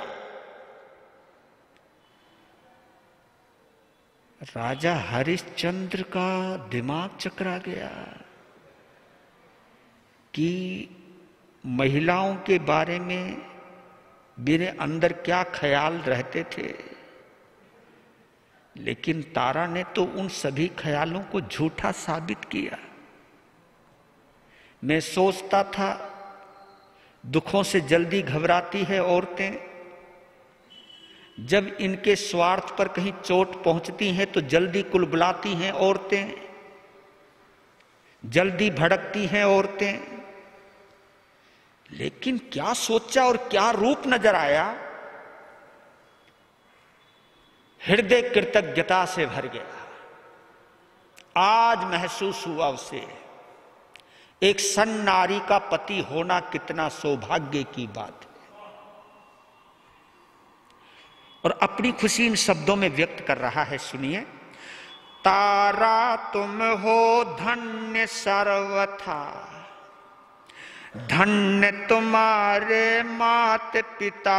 राजा हरिश्चंद्र का दिमाग चकरा गया कि महिलाओं के बारे में मेरे अंदर क्या ख्याल रहते थे, लेकिन तारा ने तो उन सभी ख्यालों को झूठा साबित किया। मैं सोचता था दुखों से जल्दी घबराती है औरतें, जब इनके स्वार्थ पर कहीं चोट पहुंचती है तो जल्दी कुलबुलाती हैं औरतें, जल्दी भड़कती हैं औरतें। लेकिन क्या सोचा और क्या रूप नजर आया, हृदय कृतज्ञता से भर गया। आज महसूस हुआ उसे एक सन नारी का पति होना कितना सौभाग्य की बात है। और अपनी खुशी इन शब्दों में व्यक्त कर रहा है, सुनिए। तारा तुम हो धन्य सर्वथा, धन्य तुम्हारे मात पिता,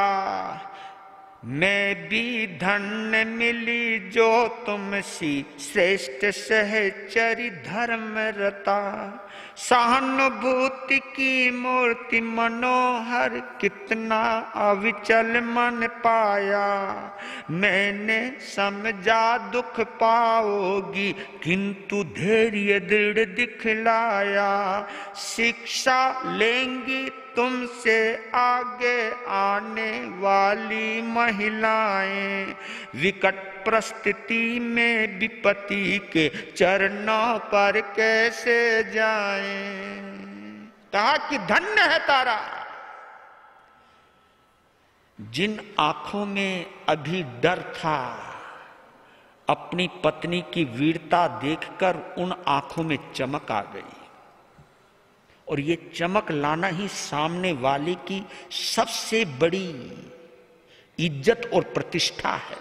मैं भी धन्य मिली जो तुमसी, श्रेष्ठ सहचरी धर्म रता। सहानुभूति की मूर्ति मनोहर, कितना अविचल मन पाया। मैंने समझा दुख पाओगी, किंतु धैर्य दृढ़ दिखलाया। शिक्षा लेंगी तुमसे आगे आने वाली महिलाएं, विकट परिस्थिति में विपत्ति के चरणों पर कैसे जाएं। कहा कि धन्य है तारा, जिन आंखों में अभी डर था, अपनी पत्नी की वीरता देखकर उन आंखों में चमक आ गई। और ये चमक लाना ही सामने वाले की सबसे बड़ी इज्जत और प्रतिष्ठा है।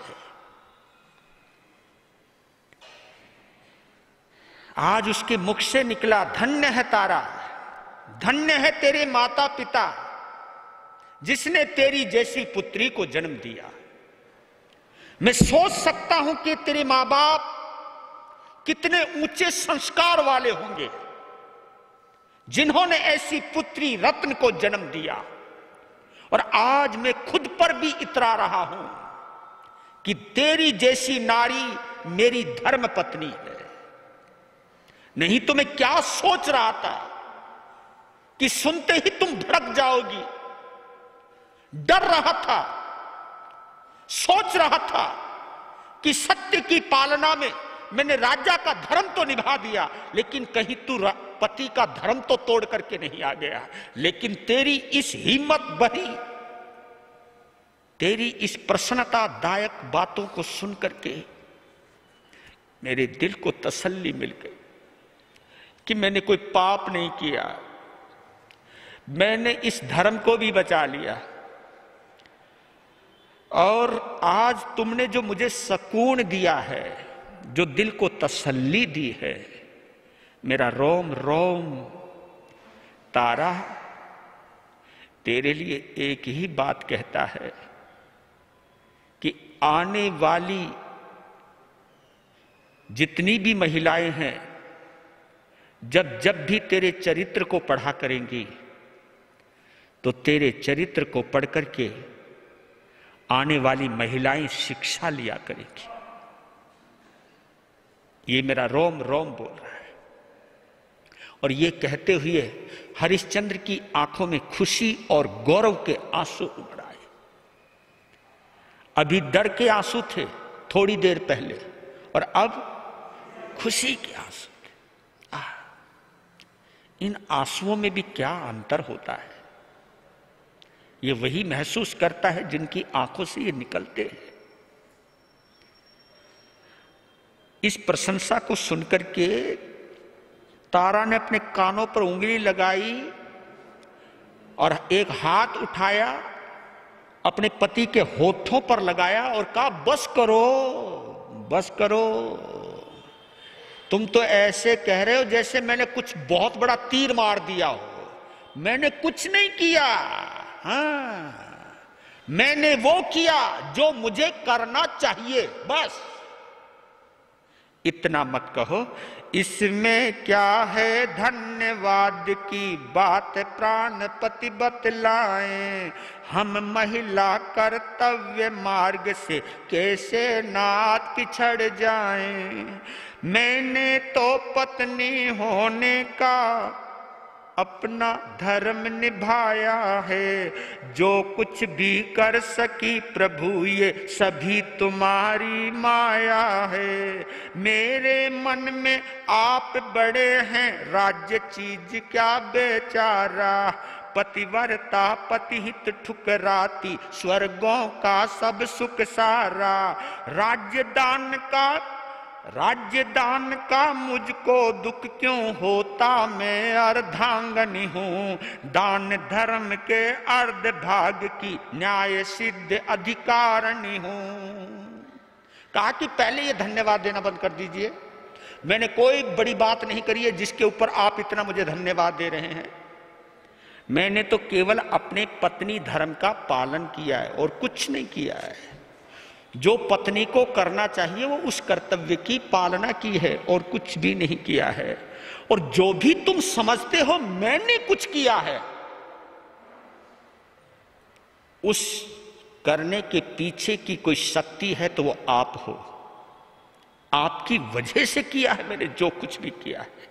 आज उसके मुख से निकला, धन्य है तारा, धन्य है तेरे माता पिता जिसने तेरी जैसी पुत्री को जन्म दिया। मैं सोच सकता हूं कि तेरे मां बाप कितने ऊंचे संस्कार वाले होंगे जिन्होंने ऐसी पुत्री रत्न को जन्म दिया। और आज मैं खुद पर भी इतरा रहा हूं कि तेरी जैसी नारी मेरी धर्म पत्नी है। नहीं तो मैं क्या सोच रहा था कि सुनते ही तुम भड़क जाओगी। डर रहा था, सोच रहा था कि सत्य की पालना में मैंने राजा का धर्म तो निभा दिया, लेकिन कहीं तू पति का धर्म तो तोड़ करके नहीं आ गया। लेकिन तेरी इस हिम्मत भरी, तेरी इस प्रसन्नतादायक बातों को सुन करके मेरे दिल को तसल्ली मिल गई कि मैंने कोई पाप नहीं किया, मैंने इस धर्म को भी बचा लिया। और आज तुमने जो मुझे सुकून दिया है, जो दिल को तसल्ली दी है, मेरा रोम रोम तारा तेरे लिए एक ही बात कहता है कि आने वाली जितनी भी महिलाएं हैं, जब जब भी तेरे चरित्र को पढ़ा करेंगी तो तेरे चरित्र को पढ़ करके आने वाली महिलाएं शिक्षा लिया करेंगी। ये मेरा रोम रोम बोल रहा है। और ये कहते हुए हरिश्चंद्र की आंखों में खुशी और गौरव के आंसू उमड़ आए। अभी डर के आंसू थे थोड़ी देर पहले, और अब खुशी के आंसू थे। आ, इन आंसुओं में भी क्या अंतर होता है, ये वही महसूस करता है जिनकी आंखों से ये निकलते हैं। इस प्रशंसा को सुनकर के तारा ने अपने कानों पर उंगली लगाई और एक हाथ उठाया, अपने पति के होठों पर लगाया और कहा, बस करो, बस करो। तुम तो ऐसे कह रहे हो जैसे मैंने कुछ बहुत बड़ा तीर मार दिया हो। मैंने कुछ नहीं किया। हाँ, मैंने वो किया जो मुझे करना चाहिए, बस। इतना मत कहो। इसमें क्या है धन्यवाद की बात, प्राणपति बतलाएं। हम महिला कर्तव्य मार्ग से कैसे नाथ पिछड़ जाएं। मैंने तो पत्नी होने का अपना धर्म निभाया है। जो कुछ भी कर सकी प्रभु ये सभी तुम्हारी माया है। मेरे मन में आप बड़े हैं, राज्य चीज क्या बेचारा। पतिव्रता पतिहित ठुकराती, स्वर्गों का सब सुख सारा। राज्य दान का राज्य दान का मुझको दुख क्यों होता, मैं अर्धांगनी हूँ। दान धर्म के अर्ध भाग की न्याय सिद्ध अधिकारिणी हूँ। कहा कि पहले ये धन्यवाद देना बंद कर दीजिए। मैंने कोई बड़ी बात नहीं करी है जिसके ऊपर आप इतना मुझे धन्यवाद दे रहे हैं। मैंने तो केवल अपने पत्नी धर्म का पालन किया है और कुछ नहीं किया है। जो पत्नी को करना चाहिए वो उस कर्तव्य की पालना की है और कुछ भी नहीं किया है। और जो भी तुम समझते हो मैंने कुछ किया है, उस करने के पीछे की कोई शक्ति है तो वो आप हो। आपकी वजह से किया है मैंने जो कुछ भी किया है।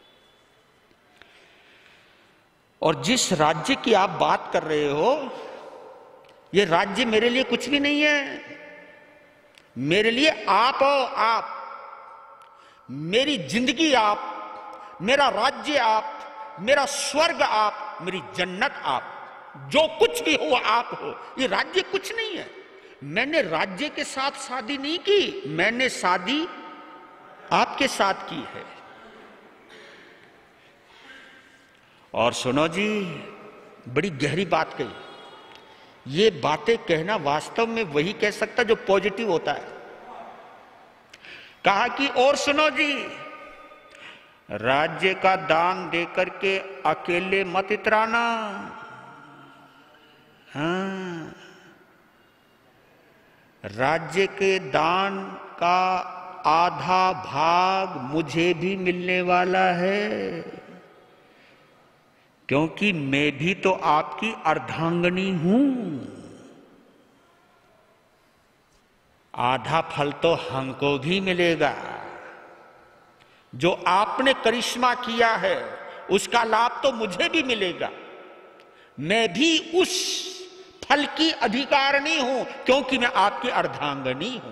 और जिस राज्य की आप बात कर रहे हो, ये राज्य मेरे लिए कुछ भी नहीं है। मेरे लिए आप हो, आप, मेरी जिंदगी आप, मेरा राज्य आप, मेरा स्वर्ग आप, मेरी जन्नत आप। जो कुछ भी हो आप हो। ये राज्य कुछ नहीं है। मैंने राज्य के साथ शादी नहीं की, मैंने शादी आपके साथ की है। और सुनो जी, बड़ी गहरी बात कही। ये बातें कहना वास्तव में वही कह सकता जो पॉजिटिव होता है। कहा कि और सुनो जी, राज्य का दान देकर के अकेले मत इतराना। हाँ, राज्य के दान का आधा भाग मुझे भी मिलने वाला है, क्योंकि मैं भी तो आपकी अर्धांगिनी हूं। आधा फल तो हमको भी मिलेगा। जो आपने करिश्मा किया है उसका लाभ तो मुझे भी मिलेगा। मैं भी उस फल की अधिकारिणी हूं, क्योंकि मैं आपकी अर्धांगिनी हूं।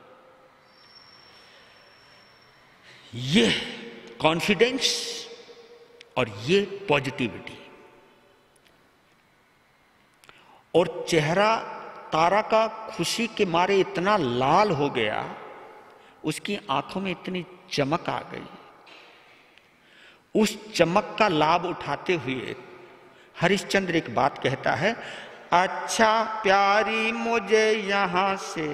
ये कॉन्फिडेंस और ये पॉजिटिविटी। और चेहरा तारा का खुशी के मारे इतना लाल हो गया, उसकी आंखों में इतनी चमक आ गई। उस चमक का लाभ उठाते हुए हरिश्चंद्र एक बात कहता है, अच्छा प्यारी मुझे यहां से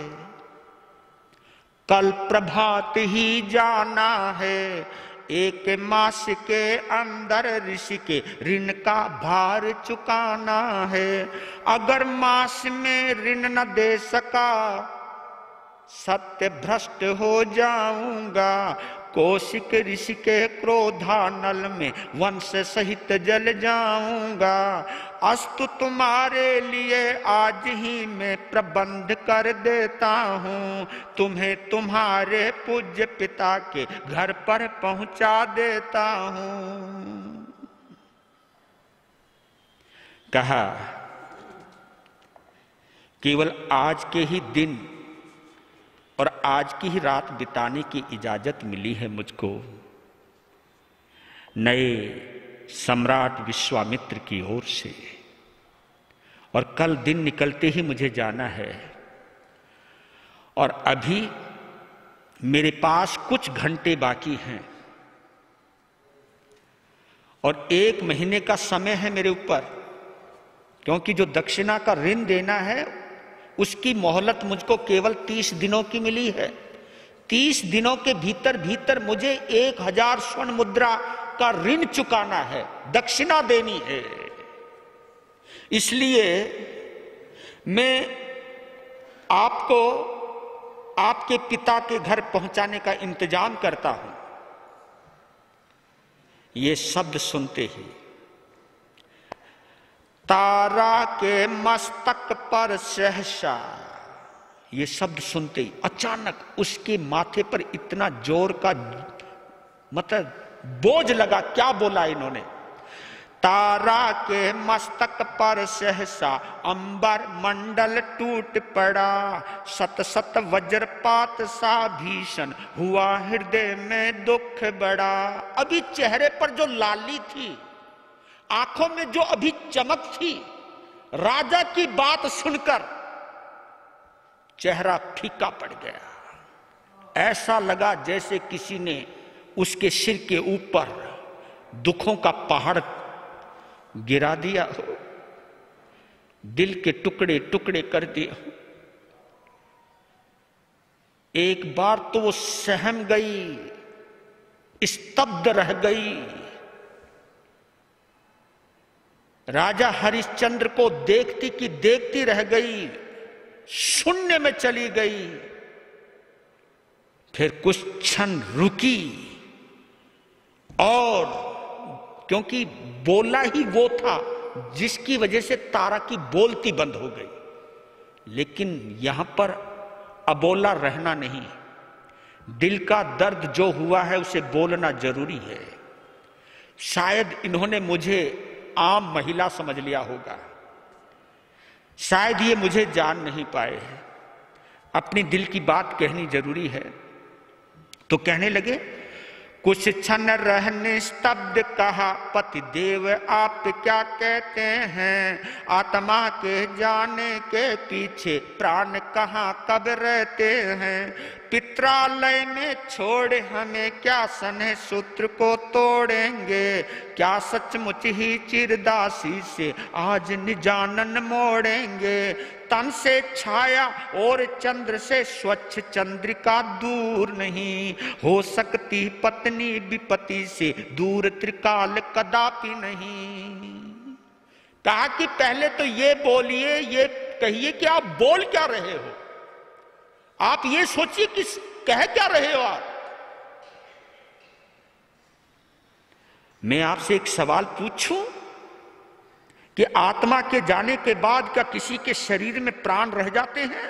कल प्रभात ही जाना है। एक मास के अंदर ऋषि के ऋण का भार चुकाना है। अगर मास में ऋण न दे सका सत्य भ्रष्ट हो जाऊंगा। कौशिक ऋषि के क्रोधानल में वंश सहित जल जाऊंगा। अस्तु तुम्हारे लिए आज ही मैं प्रबंध कर देता हूँ। तुम्हें तुम्हारे पूज्य पिता के घर पर पहुंचा देता हूँ। कहा केवल आज के ही दिन और आज की ही रात बिताने की इजाजत मिली है मुझको नए सम्राट विश्वामित्र की ओर से, और कल दिन निकलते ही मुझे जाना है। और अभी मेरे पास कुछ घंटे बाकी हैं और एक महीने का समय है मेरे ऊपर, क्योंकि जो दक्षिणा का ऋण देना है उसकी मोहलत मुझको केवल तीस दिनों की मिली है। तीस दिनों के भीतर भीतर मुझे एक हजार स्वर्ण मुद्रा का ऋण चुकाना है, दक्षिणा देनी है। इसलिए मैं आपको आपके पिता के घर पहुंचाने का इंतजाम करता हूं। ये शब्द सुनते ही तारा के मस्तक पर सहसा, ये शब्द सुनते ही अचानक उसके माथे पर इतना जोर का मतलब बोझ लगा। क्या बोला इन्होंने? तारा के मस्तक पर सहसा अंबर मंडल टूट पड़ा, सत सत वज्रपात सा भीषण हुआ हृदय में दुख बड़ा। अभी चेहरे पर जो लाली थी, आंखों में जो अभी चमक थी, राजा की बात सुनकर चेहरा फीका पड़ गया। ऐसा लगा जैसे किसी ने उसके सिर के ऊपर दुखों का पहाड़ गिरा दिया हो, दिल के टुकड़े टुकड़े कर दिए हो। एक बार तो वो सहम गई, स्तब्ध रह गई। राजा हरिश्चंद्र को देखती कि देखती रह गई, शून्य में चली गई। फिर कुछ क्षण रुकी और क्योंकि बोला ही वो था जिसकी वजह से तारा की बोलती बंद हो गई, लेकिन यहां पर अबोला रहना नहीं। दिल का दर्द जो हुआ है उसे बोलना जरूरी है। शायद इन्होंने मुझे आम महिला समझ लिया होगा, शायद ये मुझे जान नहीं पाए हैं। अपनी दिल की बात कहनी जरूरी है। तो कहने लगे, कुछ क्षण रहने स्तब्ध कहा, पति देव आप क्या कहते हैं? आत्मा के जाने के पीछे प्राण कहाँ कब रहते हैं? पित्रालय में छोड़ हमें क्या सने सूत्र को तोड़ेंगे? क्या सचमुच ही चिरदासी से आज निजानन मोड़ेंगे? तन से छाया और चंद्र से स्वच्छ चंद्रिका दूर नहीं हो सकती, पत्नी विपत्ति से दूर त्रिकाल कदापि नहीं। कहा कि पहले तो ये बोलिए, ये कहिए कि आप बोल क्या रहे हो, आप ये सोचिए कि कह क्या रहे हो आप। मैं आपसे एक सवाल पूछूं कि आत्मा के जाने के बाद क्या किसी के शरीर में प्राण रह जाते हैं?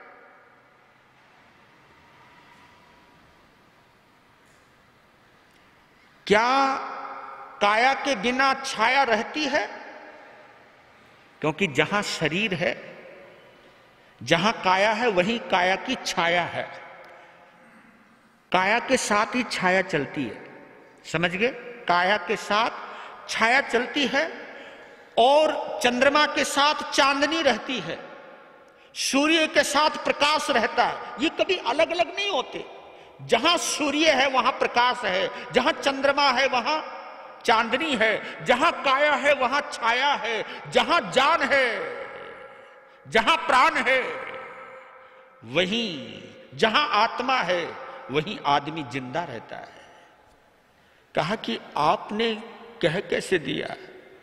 क्या काया के बिना छाया रहती है? क्योंकि जहां शरीर है, जहां काया है, वहीं काया की छाया है। काया के साथ ही छाया चलती है, समझ गए? काया के साथ छाया चलती है और चंद्रमा के साथ चांदनी रहती है, सूर्य के साथ प्रकाश रहता है। ये कभी अलग अलग नहीं होते। जहां सूर्य है वहां प्रकाश है, जहां चंद्रमा है वहां चांदनी है, जहां काया है वहां छाया है, जहां जान है, जहां प्राण है, वहीं जहां आत्मा है वहीं आदमी जिंदा रहता है। कहा कि आपने कह कैसे दिया?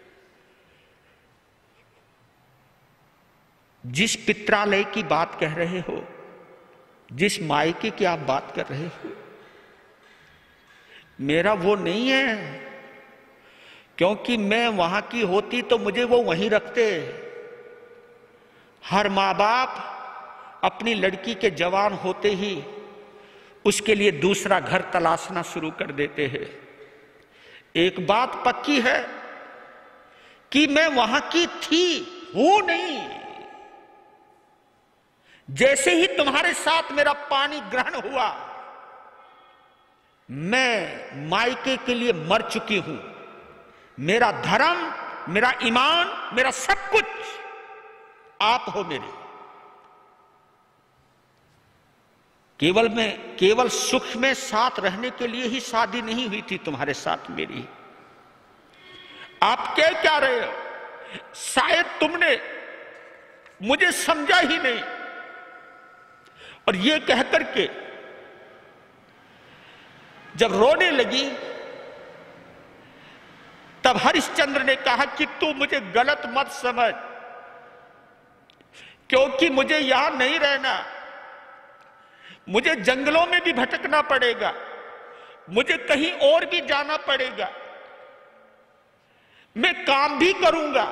जिस पित्रालय की बात कह रहे हो, जिस मायके की आप बात कर रहे हो, मेरा वो नहीं है। क्योंकि मैं वहां की होती तो मुझे वो वहीं रखते। हर माँ बाप अपनी लड़की के जवान होते ही उसके लिए दूसरा घर तलाशना शुरू कर देते हैं। एक बात पक्की है कि मैं वहां की थी, हूं नहीं। जैसे ही तुम्हारे साथ मेरा पानी ग्रहण हुआ, मैं मायके के लिए मर चुकी हूं। मेरा धर्म, मेरा ईमान, मेरा सब कुछ आप हो मेरे। केवल में केवल सुख में साथ रहने के लिए ही शादी नहीं हुई थी तुम्हारे साथ मेरी। आप कह क्या रहे हो? शायद तुमने मुझे समझा ही नहीं। और ये कहकर के जब रोने लगी तब हरिश्चंद्र ने कहा कि तू मुझे गलत मत समझ, क्योंकि मुझे यहां नहीं रहना, मुझे जंगलों में भी भटकना पड़ेगा, मुझे कहीं और भी जाना पड़ेगा, मैं काम भी करूंगा।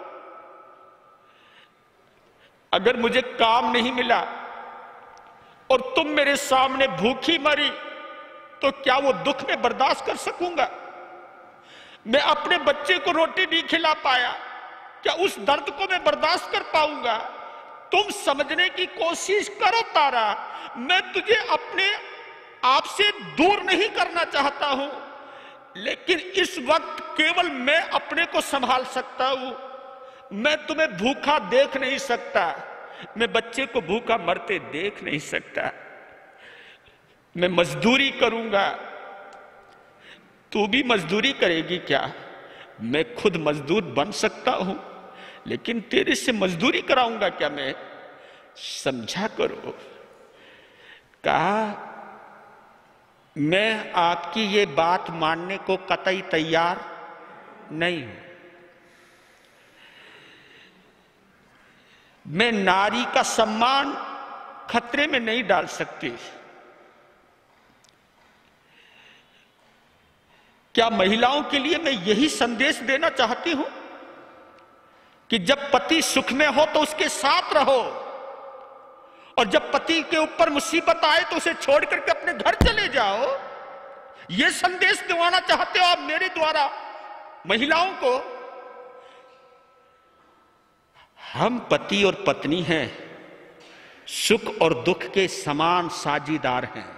अगर मुझे काम नहीं मिला और तुम मेरे सामने भूखी मरी तो क्या वो दुख में बर्दाश्त कर सकूंगा? मैं अपने बच्चे को रोटी नहीं खिला पाया, क्या उस दर्द को मैं बर्दाश्त कर पाऊंगा? तुम समझने की कोशिश करो तारा, मैं तुझे अपने आप से दूर नहीं करना चाहता हूं, लेकिन इस वक्त केवल मैं अपने को संभाल सकता हूं। मैं तुम्हें भूखा देख नहीं सकता, मैं बच्चे को भूखा मरते देख नहीं सकता। मैं मजदूरी करूंगा, तू भी मजदूरी करेगी क्या? मैं खुद मजदूर बन सकता हूं, लेकिन तेरे से मजदूरी कराऊंगा क्या मैं? समझा करो। कहा मैं आपकी ये बात मानने को कतई तैयार नहीं हूं। मैं नारी का सम्मान खतरे में नहीं डाल सकती। क्या महिलाओं के लिए मैं यही संदेश देना चाहती हूं कि जब पति सुख में हो तो उसके साथ रहो, और जब पति के ऊपर मुसीबत आए तो उसे छोड़ करके अपने घर चले जाओ? यह संदेश दिवाना चाहते हो आप मेरे द्वारा महिलाओं को? हम पति और पत्नी हैं, सुख और दुख के समान साझीदार हैं।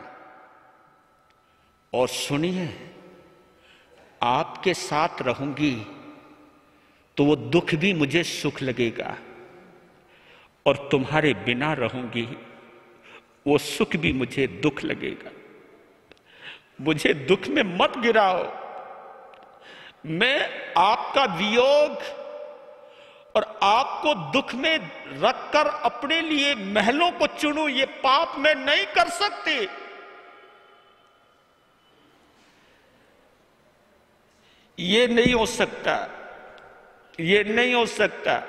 और सुनिए, आपके साथ रहूंगी तो वो दुख भी मुझे सुख लगेगा, और तुम्हारे बिना रहूंगी वो सुख भी मुझे दुख लगेगा। मुझे दुख में मत गिराओ। मैं आपका वियोग और आपको दुख में रखकर अपने लिए महलों को चुनूं, ये पाप मैं नहीं कर सकती। ये नहीं हो सकता, ये नहीं हो सकता।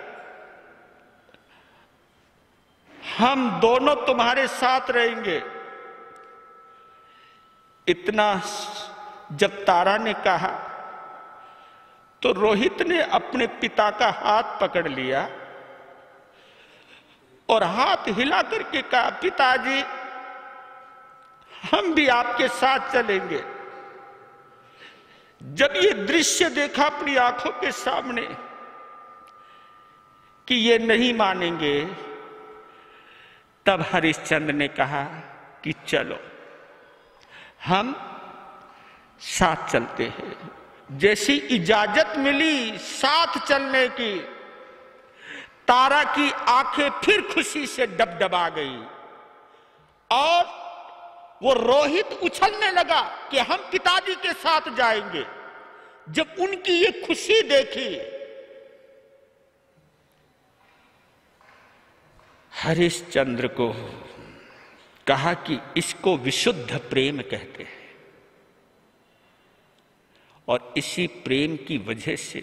हम दोनों तुम्हारे साथ रहेंगे। इतना जब तारा ने कहा तो रोहित ने अपने पिता का हाथ पकड़ लिया और हाथ हिला करके कहा, पिताजी हम भी आपके साथ चलेंगे। जब ये दृश्य देखा अपनी आंखों के सामने कि ये नहीं मानेंगे, तब हरिश्चंद्र ने कहा कि चलो हम साथ चलते हैं। जैसी इजाजत मिली साथ चलने की, तारा की आंखें फिर खुशी से डबडबा गई और वो रोहित उछलने लगा कि हम पिताजी के साथ जाएंगे। जब उनकी ये खुशी देखी, हरिश्चंद्र को कहा कि इसको विशुद्ध प्रेम कहते हैं, और इसी प्रेम की वजह से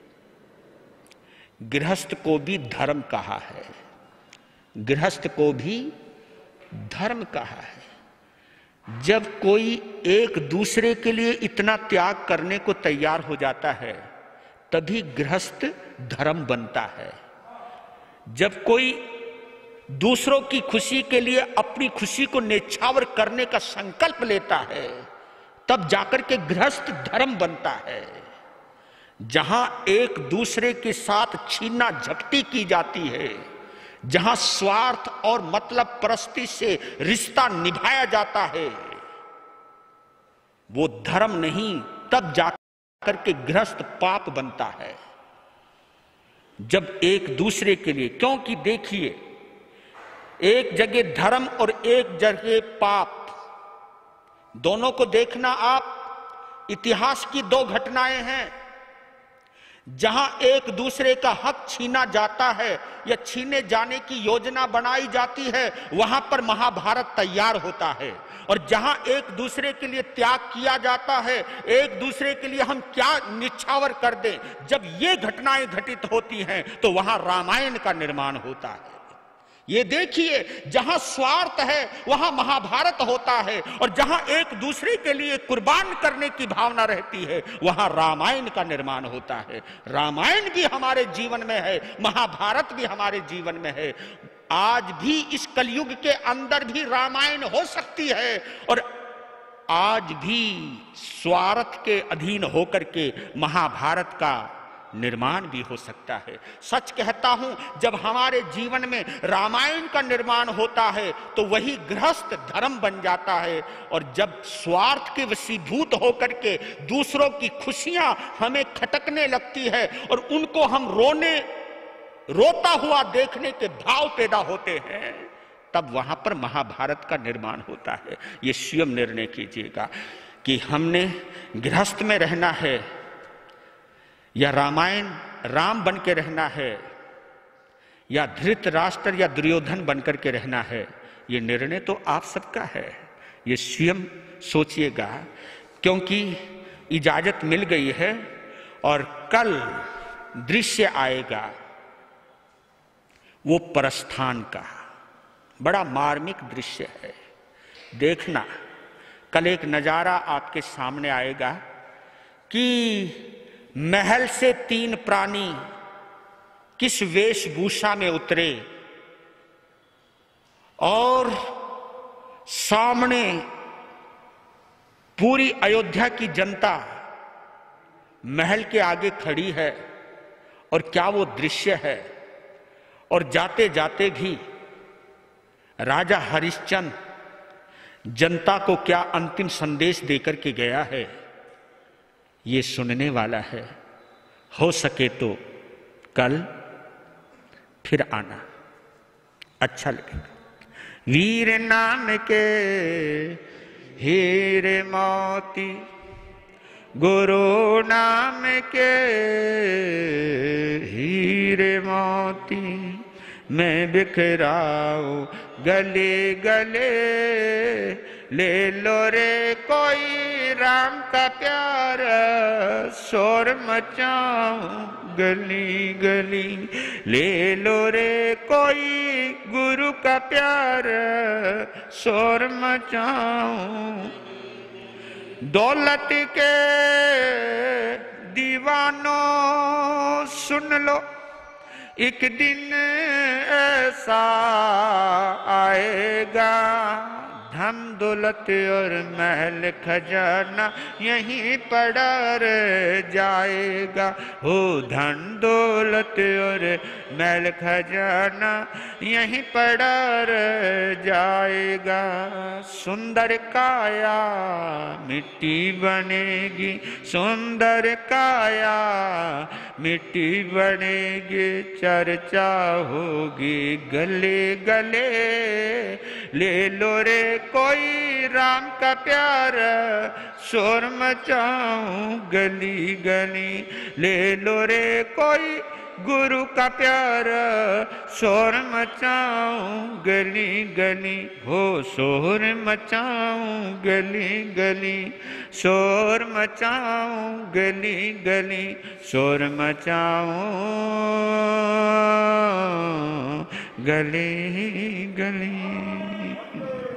गृहस्थ को भी धर्म कहा है, गृहस्थ को भी धर्म कहा है। जब कोई एक दूसरे के लिए इतना त्याग करने को तैयार हो जाता है, तभी गृहस्थ धर्म बनता है। जब कोई दूसरों की खुशी के लिए अपनी खुशी को न्यौछावर करने का संकल्प लेता है, तब जाकर के गृहस्थ धर्म बनता है। जहां एक दूसरे के साथ छीना झपटी की जाती है, जहां स्वार्थ और मतलब परस्ती से रिश्ता निभाया जाता है, वो धर्म नहीं, तब जाकर के गृहस्थ पाप बनता है। जब एक दूसरे के लिए, क्योंकि देखिए एक जगह धर्म और एक जगह पाप, दोनों को देखना आप। इतिहास की दो घटनाएं हैं जहां एक दूसरे का हक छीना जाता है या छीने जाने की योजना बनाई जाती है, वहां पर महाभारत तैयार होता है। और जहां एक दूसरे के लिए त्याग किया जाता है, एक दूसरे के लिए हम क्या निछावर कर दें, जब ये घटनाएं घटित होती हैं तो वहां रामायण का निर्माण होता है। ये देखिए, जहां स्वार्थ है वहां महाभारत होता है, और जहां एक दूसरे के लिए कुर्बान करने की भावना रहती है वहां रामायण का निर्माण होता है। रामायण भी हमारे जीवन में है, महाभारत भी हमारे जीवन में है। आज भी इस कलयुग के अंदर भी रामायण हो सकती है, और आज भी स्वार्थ के अधीन होकर के महाभारत का निर्माण भी हो सकता है। सच कहता हूं, जब हमारे जीवन में रामायण का निर्माण होता है तो वही गृहस्थ धर्म बन जाता है, और जब स्वार्थ के वशीभूत होकर के दूसरों की खुशियां हमें खटकने लगती है और उनको हम रोने रोता हुआ देखने के भाव पैदा होते हैं, तब वहां पर महाभारत का निर्माण होता है। ये स्वयं निर्णय कीजिएगा कि हमने गृहस्थ में रहना है या रामायण राम बन के रहना है, या धृतराष्ट्र या दुर्योधन बनकर के रहना है। ये निर्णय तो आप सबका है, ये स्वयं सोचिएगा, क्योंकि इजाजत मिल गई है। और कल दृश्य आएगा वो प्रस्थान का, बड़ा मार्मिक दृश्य है। देखना, कल एक नजारा आपके सामने आएगा कि महल से तीन प्राणी किस वेशभूषा में उतरे, और सामने पूरी अयोध्या की जनता महल के आगे खड़ी है। और क्या वो दृश्य है, और जाते जाते भी राजा हरिश्चंद्र जनता को क्या अंतिम संदेश देकर के गया है, ये सुनने वाला है। हो सके तो कल फिर आना, अच्छा लगेगा। वीर नाम के हीरे मोती, गुरु नाम के हीरे मोती, मैं बिखराऊं गले गले, ले लो रे कोई राम का प्यार, शोर मचाऊं गली गली, ले लो रे कोई गुरु का प्यार, शोर मचाऊं। दौलत के दीवानों सुन लो, एक दिन ऐसा आएगा, धन दौलत और महल खजाना यहीं पड़ा रह जाएगा। हो धन दौलत और महल खजाना यहीं पड़ा रह जाएगा। सुंदर काया मिट्टी बनेगी, सुंदर काया मिट्टी बनेगी, चर्चा होगी गले गले, ले लो रे कोई राम का प्यार, शोर मचाऊं गली गली, ले लो रे कोई गुरु का प्यार, शोर मचाऊं गली गली। हो शोर मचाऊं गली गली, शोर मचाऊं गली गली, शोर मचाऊं गली गली।